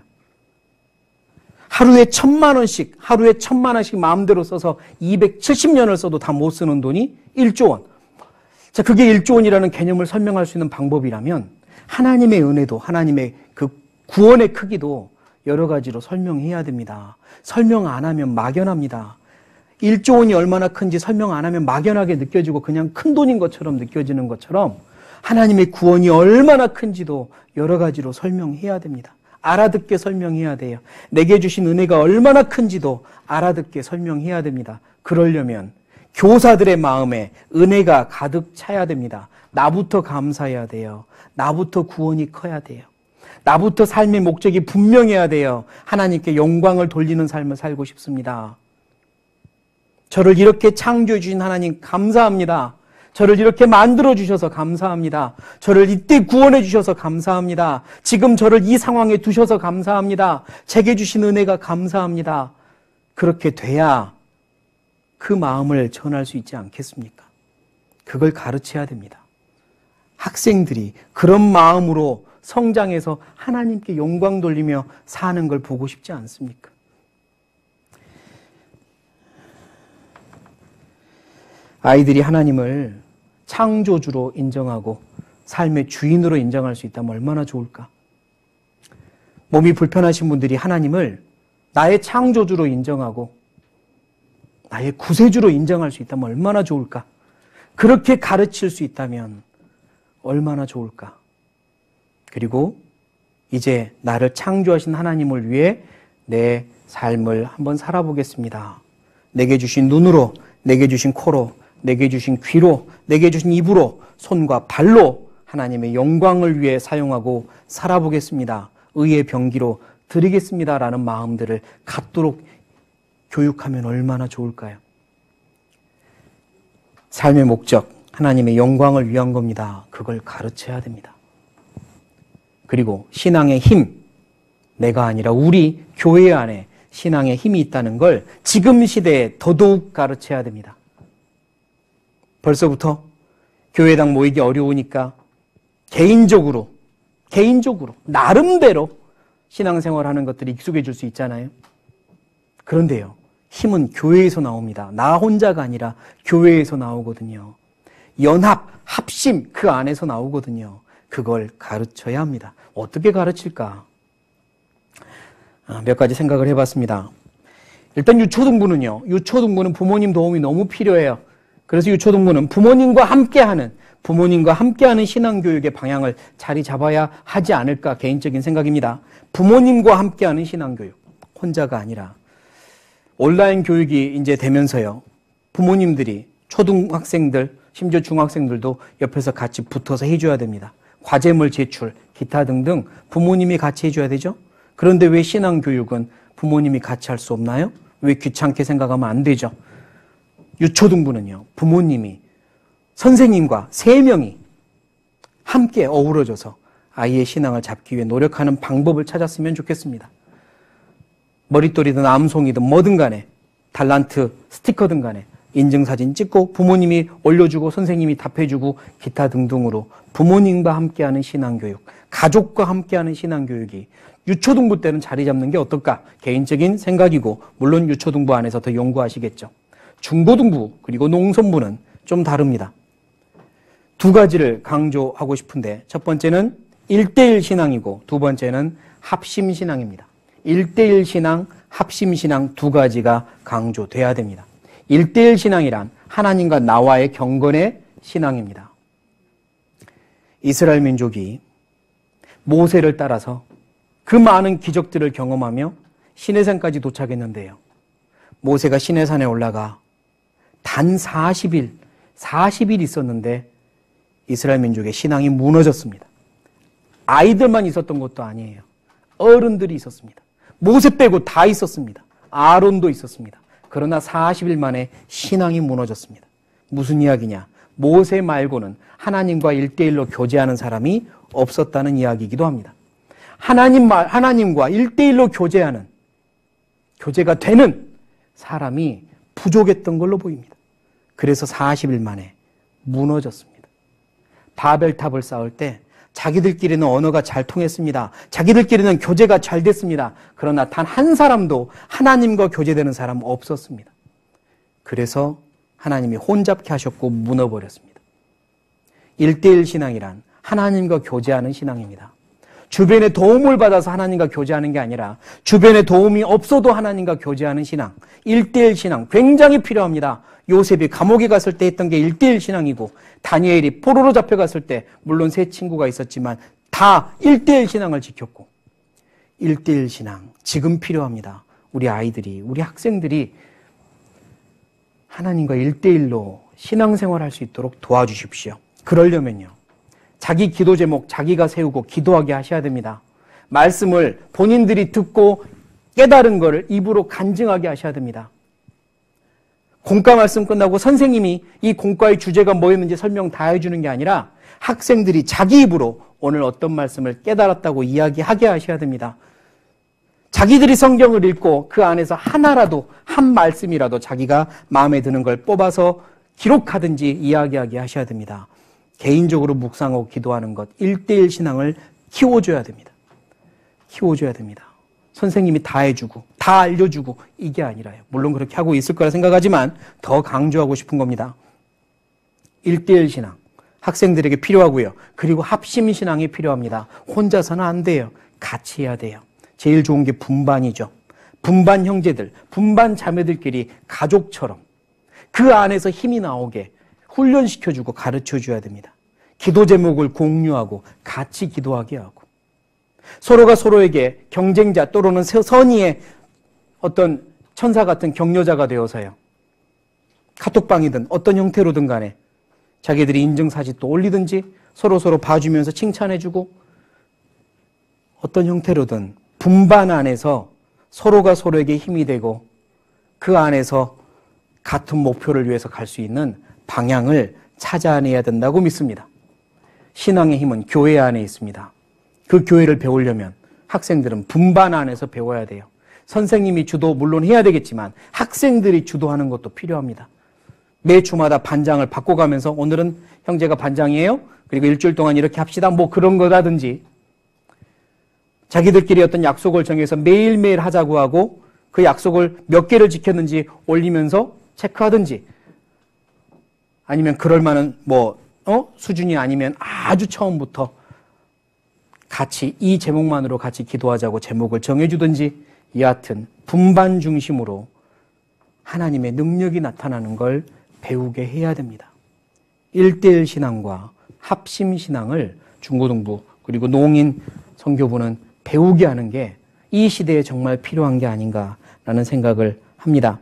하루에 천만 원씩, 하루에 천만 원씩 마음대로 써서 이백칠십 년을 써도 다 못 쓰는 돈이 일조 원. 자, 그게 일조 원이라는 개념을 설명할 수 있는 방법이라면 하나님의 은혜도, 하나님의 그 구원의 크기도 여러 가지로 설명해야 됩니다. 설명 안 하면 막연합니다. 일조 원이 얼마나 큰지 설명 안 하면 막연하게 느껴지고 그냥 큰 돈인 것처럼 느껴지는 것처럼 하나님의 구원이 얼마나 큰지도 여러 가지로 설명해야 됩니다. 알아듣게 설명해야 돼요. 내게 주신 은혜가 얼마나 큰지도 알아듣게 설명해야 됩니다. 그러려면 교사들의 마음에 은혜가 가득 차야 됩니다. 나부터 감사해야 돼요. 나부터 구원이 커야 돼요. 나부터 삶의 목적이 분명해야 돼요. 하나님께 영광을 돌리는 삶을 살고 싶습니다. 저를 이렇게 창조해 주신 하나님 감사합니다. 저를 이렇게 만들어 주셔서 감사합니다. 저를 이때 구원해 주셔서 감사합니다. 지금 저를 이 상황에 두셔서 감사합니다. 제게 주신 은혜가 감사합니다. 그렇게 돼야 그 마음을 전할 수 있지 않겠습니까? 그걸 가르쳐야 됩니다. 학생들이 그런 마음으로 성장해서 하나님께 영광 돌리며 사는 걸 보고 싶지 않습니까? 아이들이 하나님을 창조주로 인정하고 삶의 주인으로 인정할 수 있다면 얼마나 좋을까? 몸이 불편하신 분들이 하나님을 나의 창조주로 인정하고 나의 구세주로 인정할 수 있다면 얼마나 좋을까? 그렇게 가르칠 수 있다면 얼마나 좋을까? 그리고 이제 나를 창조하신 하나님을 위해 내 삶을 한번 살아보겠습니다. 내게 주신 눈으로, 내게 주신 코로, 내게 주신 귀로, 내게 주신 입으로, 손과 발로 하나님의 영광을 위해 사용하고 살아보겠습니다. 의의 병기로 드리겠습니다. 라는 마음들을 갖도록 교육하면 얼마나 좋을까요? 삶의 목적, 하나님의 영광을 위한 겁니다. 그걸 가르쳐야 됩니다. 그리고 신앙의 힘, 내가 아니라 우리 교회 안에 신앙의 힘이 있다는 걸 지금 시대에 더더욱 가르쳐야 됩니다. 벌써부터 교회당 모이기 어려우니까 개인적으로, 개인적으로, 나름대로 신앙생활하는 것들이 익숙해질 수 있잖아요. 그런데요, 힘은 교회에서 나옵니다. 나 혼자가 아니라 교회에서 나오거든요. 연합, 합심 그 안에서 나오거든요. 그걸 가르쳐야 합니다. 어떻게 가르칠까? 몇 가지 생각을 해봤습니다. 일단 유초등부는요. 유초등부는 부모님 도움이 너무 필요해요. 그래서 유초등부는 부모님과 함께하는 부모님과 함께하는 신앙교육의 방향을 자리 잡아야 하지 않을까 개인적인 생각입니다. 부모님과 함께하는 신앙교육, 혼자가 아니라 온라인 교육이 이제 되면서요. 부모님들이 초등학생들, 심지어 중학생들도 옆에서 같이 붙어서 해줘야 됩니다. 과제물 제출, 기타 등등 부모님이 같이 해줘야 되죠. 그런데 왜 신앙교육은 부모님이 같이 할 수 없나요? 왜 귀찮게 생각하면 안 되죠? 유초등부는요. 부모님이 선생님과 세 명이 함께 어우러져서 아이의 신앙을 잡기 위해 노력하는 방법을 찾았으면 좋겠습니다. 머릿돌이든 암송이든 뭐든 간에 달란트 스티커든 간에 인증사진 찍고 부모님이 올려주고 선생님이 답해주고 기타 등등으로 부모님과 함께하는 신앙교육, 가족과 함께하는 신앙교육이 유초등부 때는 자리 잡는 게 어떨까? 개인적인 생각이고 물론 유초등부 안에서 더 연구하시겠죠. 중고등부 그리고 농선부는 좀 다릅니다. 두 가지를 강조하고 싶은데 첫 번째는 일대일 신앙이고 두 번째는 합심신앙입니다. 일대일 신앙, 합심신앙 두 가지가 강조돼야 됩니다. 일대일 신앙이란 하나님과 나와의 경건의 신앙입니다. 이스라엘 민족이 모세를 따라서 그 많은 기적들을 경험하며 시내산까지 도착했는데요. 모세가 시내산에 올라가 단 사십 일, 사십 일 있었는데 이스라엘 민족의 신앙이 무너졌습니다. 아이들만 있었던 것도 아니에요. 어른들이 있었습니다. 모세 빼고 다 있었습니다. 아론도 있었습니다. 그러나 사십 일 만에 신앙이 무너졌습니다. 무슨 이야기냐? 모세 말고는 하나님과 일대일로 교제하는 사람이 없었다는 이야기이기도 합니다. 하나님 말, 하나님과 일대일로 교제하는, 교제가 되는 사람이 부족했던 걸로 보입니다. 그래서 사십 일 만에 무너졌습니다. 바벨탑을 쌓을 때 자기들끼리는 언어가 잘 통했습니다. 자기들끼리는 교제가 잘 됐습니다. 그러나 단 한 사람도 하나님과 교제되는 사람 없었습니다. 그래서 하나님이 혼잡케 하셨고 무너버렸습니다. 일대일 신앙이란 하나님과 교제하는 신앙입니다. 주변의 도움을 받아서 하나님과 교제하는 게 아니라 주변에 도움이 없어도 하나님과 교제하는 신앙, 일대일 신앙 굉장히 필요합니다. 요셉이 감옥에 갔을 때 했던 게 일대일 신앙이고 다니엘이 포로로 잡혀갔을 때 물론 세 친구가 있었지만 다 일대일 신앙을 지켰고 일대일 신앙 지금 필요합니다. 우리 아이들이, 우리 학생들이 하나님과 일대일로 신앙생활할 수 있도록 도와주십시오. 그러려면요. 자기 기도 제목 자기가 세우고 기도하게 하셔야 됩니다. 말씀을 본인들이 듣고 깨달은 것을 입으로 간증하게 하셔야 됩니다. 공과 말씀 끝나고 선생님이 이 공과의 주제가 뭐였는지 설명 다 해주는 게 아니라 학생들이 자기 입으로 오늘 어떤 말씀을 깨달았다고 이야기하게 하셔야 됩니다. 자기들이 성경을 읽고 그 안에서 하나라도 한 말씀이라도 자기가 마음에 드는 걸 뽑아서 기록하든지 이야기하게 하셔야 됩니다. 개인적으로 묵상하고 기도하는 것, 일대일 신앙을 키워줘야 됩니다. 키워줘야 됩니다. 선생님이 다 해주고 다 알려주고 이게 아니라요. 물론 그렇게 하고 있을 거라 생각하지만 더 강조하고 싶은 겁니다. 일대일 신앙 학생들에게 필요하고요. 그리고 합심 신앙이 필요합니다. 혼자서는 안 돼요. 같이 해야 돼요. 제일 좋은 게 분반이죠. 분반 형제들, 분반 자매들끼리 가족처럼 그 안에서 힘이 나오게 훈련시켜주고 가르쳐줘야 됩니다. 기도 제목을 공유하고 같이 기도하게 하고 서로가 서로에게 경쟁자 또는 선의의 어떤 천사 같은 격려자가 되어서요. 카톡방이든 어떤 형태로든 간에 자기들이 인증사진도 올리든지 서로서로 봐주면서 칭찬해주고 어떤 형태로든 분반 안에서 서로가 서로에게 힘이 되고 그 안에서 같은 목표를 위해서 갈 수 있는 방향을 찾아내야 된다고 믿습니다. 신앙의 힘은 교회 안에 있습니다. 그 교회를 배우려면 학생들은 분반 안에서 배워야 돼요. 선생님이 주도 물론 해야 되겠지만 학생들이 주도하는 것도 필요합니다. 매 주마다 반장을 바꿔가면서 오늘은 형제가 반장이에요. 그리고 일주일 동안 이렇게 합시다. 뭐 그런 거라든지 자기들끼리 어떤 약속을 정해서 매일매일 하자고 하고 그 약속을 몇 개를 지켰는지 올리면서 체크하든지 아니면 그럴 만한 뭐 어? 수준이 아니면 아주 처음부터 같이 이 제목만으로 같이 기도하자고 제목을 정해주든지 여하튼 분반 중심으로 하나님의 능력이 나타나는 걸 배우게 해야 됩니다. 일대일 신앙과 합심 신앙을 중고등부 그리고 농인 선교부는 배우게 하는 게 이 시대에 정말 필요한 게 아닌가라는 생각을 합니다.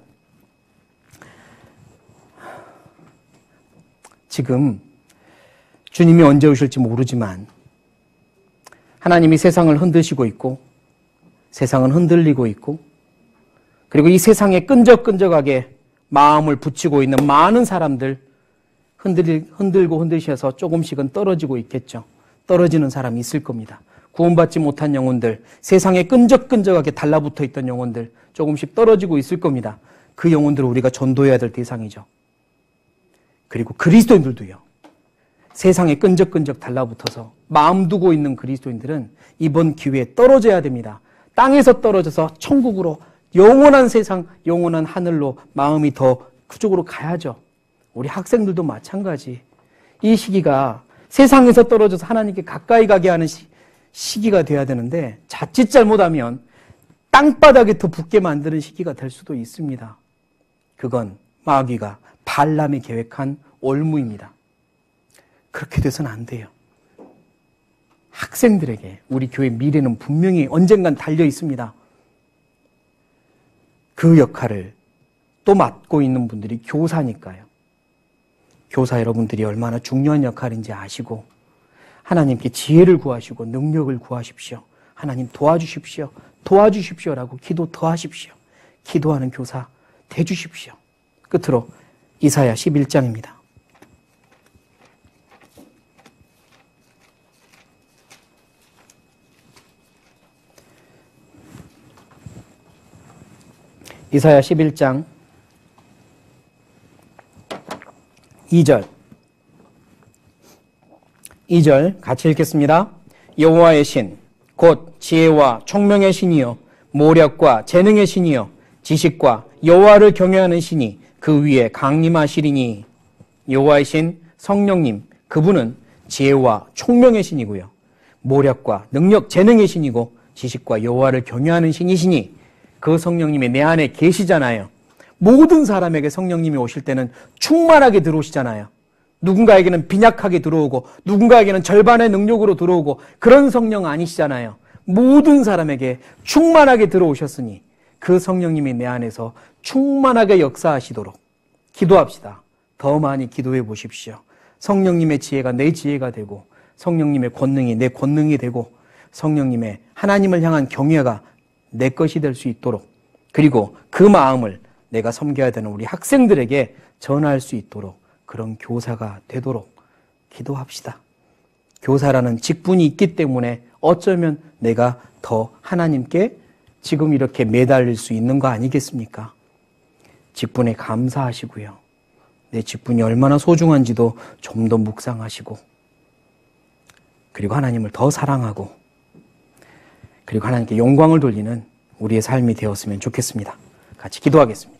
지금 주님이 언제 오실지 모르지만 하나님이 세상을 흔드시고 있고 세상은 흔들리고 있고 그리고 이 세상에 끈적끈적하게 마음을 붙이고 있는 많은 사람들 흔들, 흔들고 흔드셔서 조금씩은 떨어지고 있겠죠. 떨어지는 사람이 있을 겁니다. 구원받지 못한 영혼들, 세상에 끈적끈적하게 달라붙어 있던 영혼들 조금씩 떨어지고 있을 겁니다. 그 영혼들을 우리가 전도해야 될 대상이죠. 그리고 그리스도인들도요. 세상에 끈적끈적 달라붙어서 마음 두고 있는 그리스도인들은 이번 기회에 떨어져야 됩니다. 땅에서 떨어져서 천국으로 영원한 세상, 영원한 하늘로 마음이 더 그쪽으로 가야죠. 우리 학생들도 마찬가지. 이 시기가 세상에서 떨어져서 하나님께 가까이 가게 하는 시, 시기가 돼야 되는데 자칫 잘못하면 땅바닥에 더 붙게 만드는 시기가 될 수도 있습니다. 그건 마귀가 발람이 계획한 올무입니다. 그렇게 돼서는 안 돼요. 학생들에게 우리 교회 미래는 분명히 언젠간 달려 있습니다. 그 역할을 또 맡고 있는 분들이 교사니까요. 교사 여러분들이 얼마나 중요한 역할인지 아시고 하나님께 지혜를 구하시고 능력을 구하십시오. 하나님 도와주십시오. 도와주십시오라고 기도 더 하십시오. 기도하는 교사 되주십시오. 끝으로 이사야 십일 장입니다. 이사야 십일 장 이 절 이 절 같이 읽겠습니다. 여호와의 신, 곧 지혜와 총명의 신이요 모략과 재능의 신이요 지식과 여호와를 경외하는 신이 그 위에 강림하시리니. 여호와의 신 성령님, 그분은 지혜와 총명의 신이고요 모략과 능력, 재능의 신이고 지식과 여호와를 경외하는 신이시니 그 성령님이 내 안에 계시잖아요. 모든 사람에게 성령님이 오실 때는 충만하게 들어오시잖아요. 누군가에게는 빈약하게 들어오고 누군가에게는 절반의 능력으로 들어오고 그런 성령 아니시잖아요. 모든 사람에게 충만하게 들어오셨으니 그 성령님이 내 안에서 충만하게 역사하시도록 기도합시다. 더 많이 기도해 보십시오. 성령님의 지혜가 내 지혜가 되고 성령님의 권능이 내 권능이 되고 성령님의 하나님을 향한 경외가 내 것이 될 수 있도록 그리고 그 마음을 내가 섬겨야 되는 우리 학생들에게 전할 수 있도록 그런 교사가 되도록 기도합시다. 교사라는 직분이 있기 때문에 어쩌면 내가 더 하나님께 지금 이렇게 매달릴 수 있는 거 아니겠습니까? 직분에 감사하시고요. 내 직분이 얼마나 소중한지도 좀 더 묵상하시고 그리고 하나님을 더 사랑하고 그리고 하나님께 영광을 돌리는 우리의 삶이 되었으면 좋겠습니다. 같이 기도하겠습니다.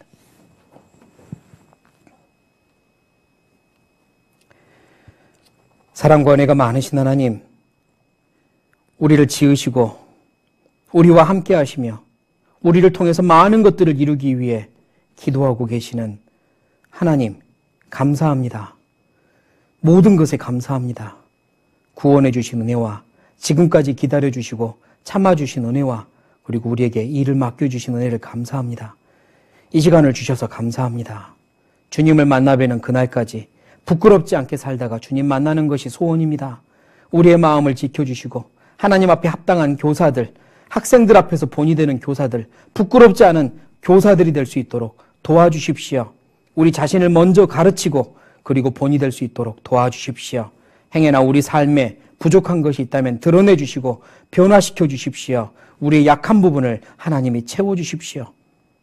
사랑과 은혜가 많으신 하나님, 우리를 지으시고 우리와 함께 하시며 우리를 통해서 많은 것들을 이루기 위해 기도하고 계시는 하나님, 감사합니다. 모든 것에 감사합니다. 구원해 주신 은혜와 지금까지 기다려 주시고 참아 주신 은혜와 그리고 우리에게 일을 맡겨 주신 은혜를 감사합니다. 이 시간을 주셔서 감사합니다. 주님을 만나 뵈는 그날까지 부끄럽지 않게 살다가 주님 만나는 것이 소원입니다. 우리의 마음을 지켜주시고 하나님 앞에 합당한 교사들, 학생들 앞에서 본이 되는 교사들, 부끄럽지 않은 교사들이 될 수 있도록 도와주십시오. 우리 자신을 먼저 가르치고 그리고 본이 될 수 있도록 도와주십시오. 행여나 우리 삶에 부족한 것이 있다면 드러내 주시고 변화시켜 주십시오. 우리의 약한 부분을 하나님이 채워주십시오.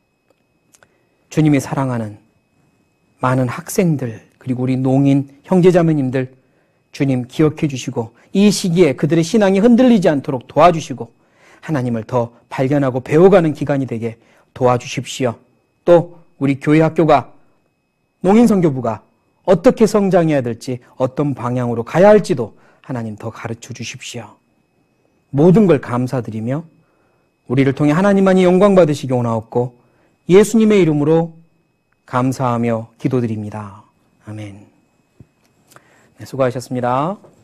주님이 사랑하는 많은 학생들 그리고 우리 농인 형제자매님들 주님 기억해 주시고 이 시기에 그들의 신앙이 흔들리지 않도록 도와주시고 하나님을 더 발견하고 배워가는 기간이 되게 도와주십시오. 또 우리 교회 학교가 농인선교부가 어떻게 성장해야 될지 어떤 방향으로 가야 할지도 하나님 더 가르쳐 주십시오. 모든 걸 감사드리며 우리를 통해 하나님만이 영광 받으시기 원하옵고 예수님의 이름으로 감사하며 기도드립니다. 아멘. 네, 수고하셨습니다.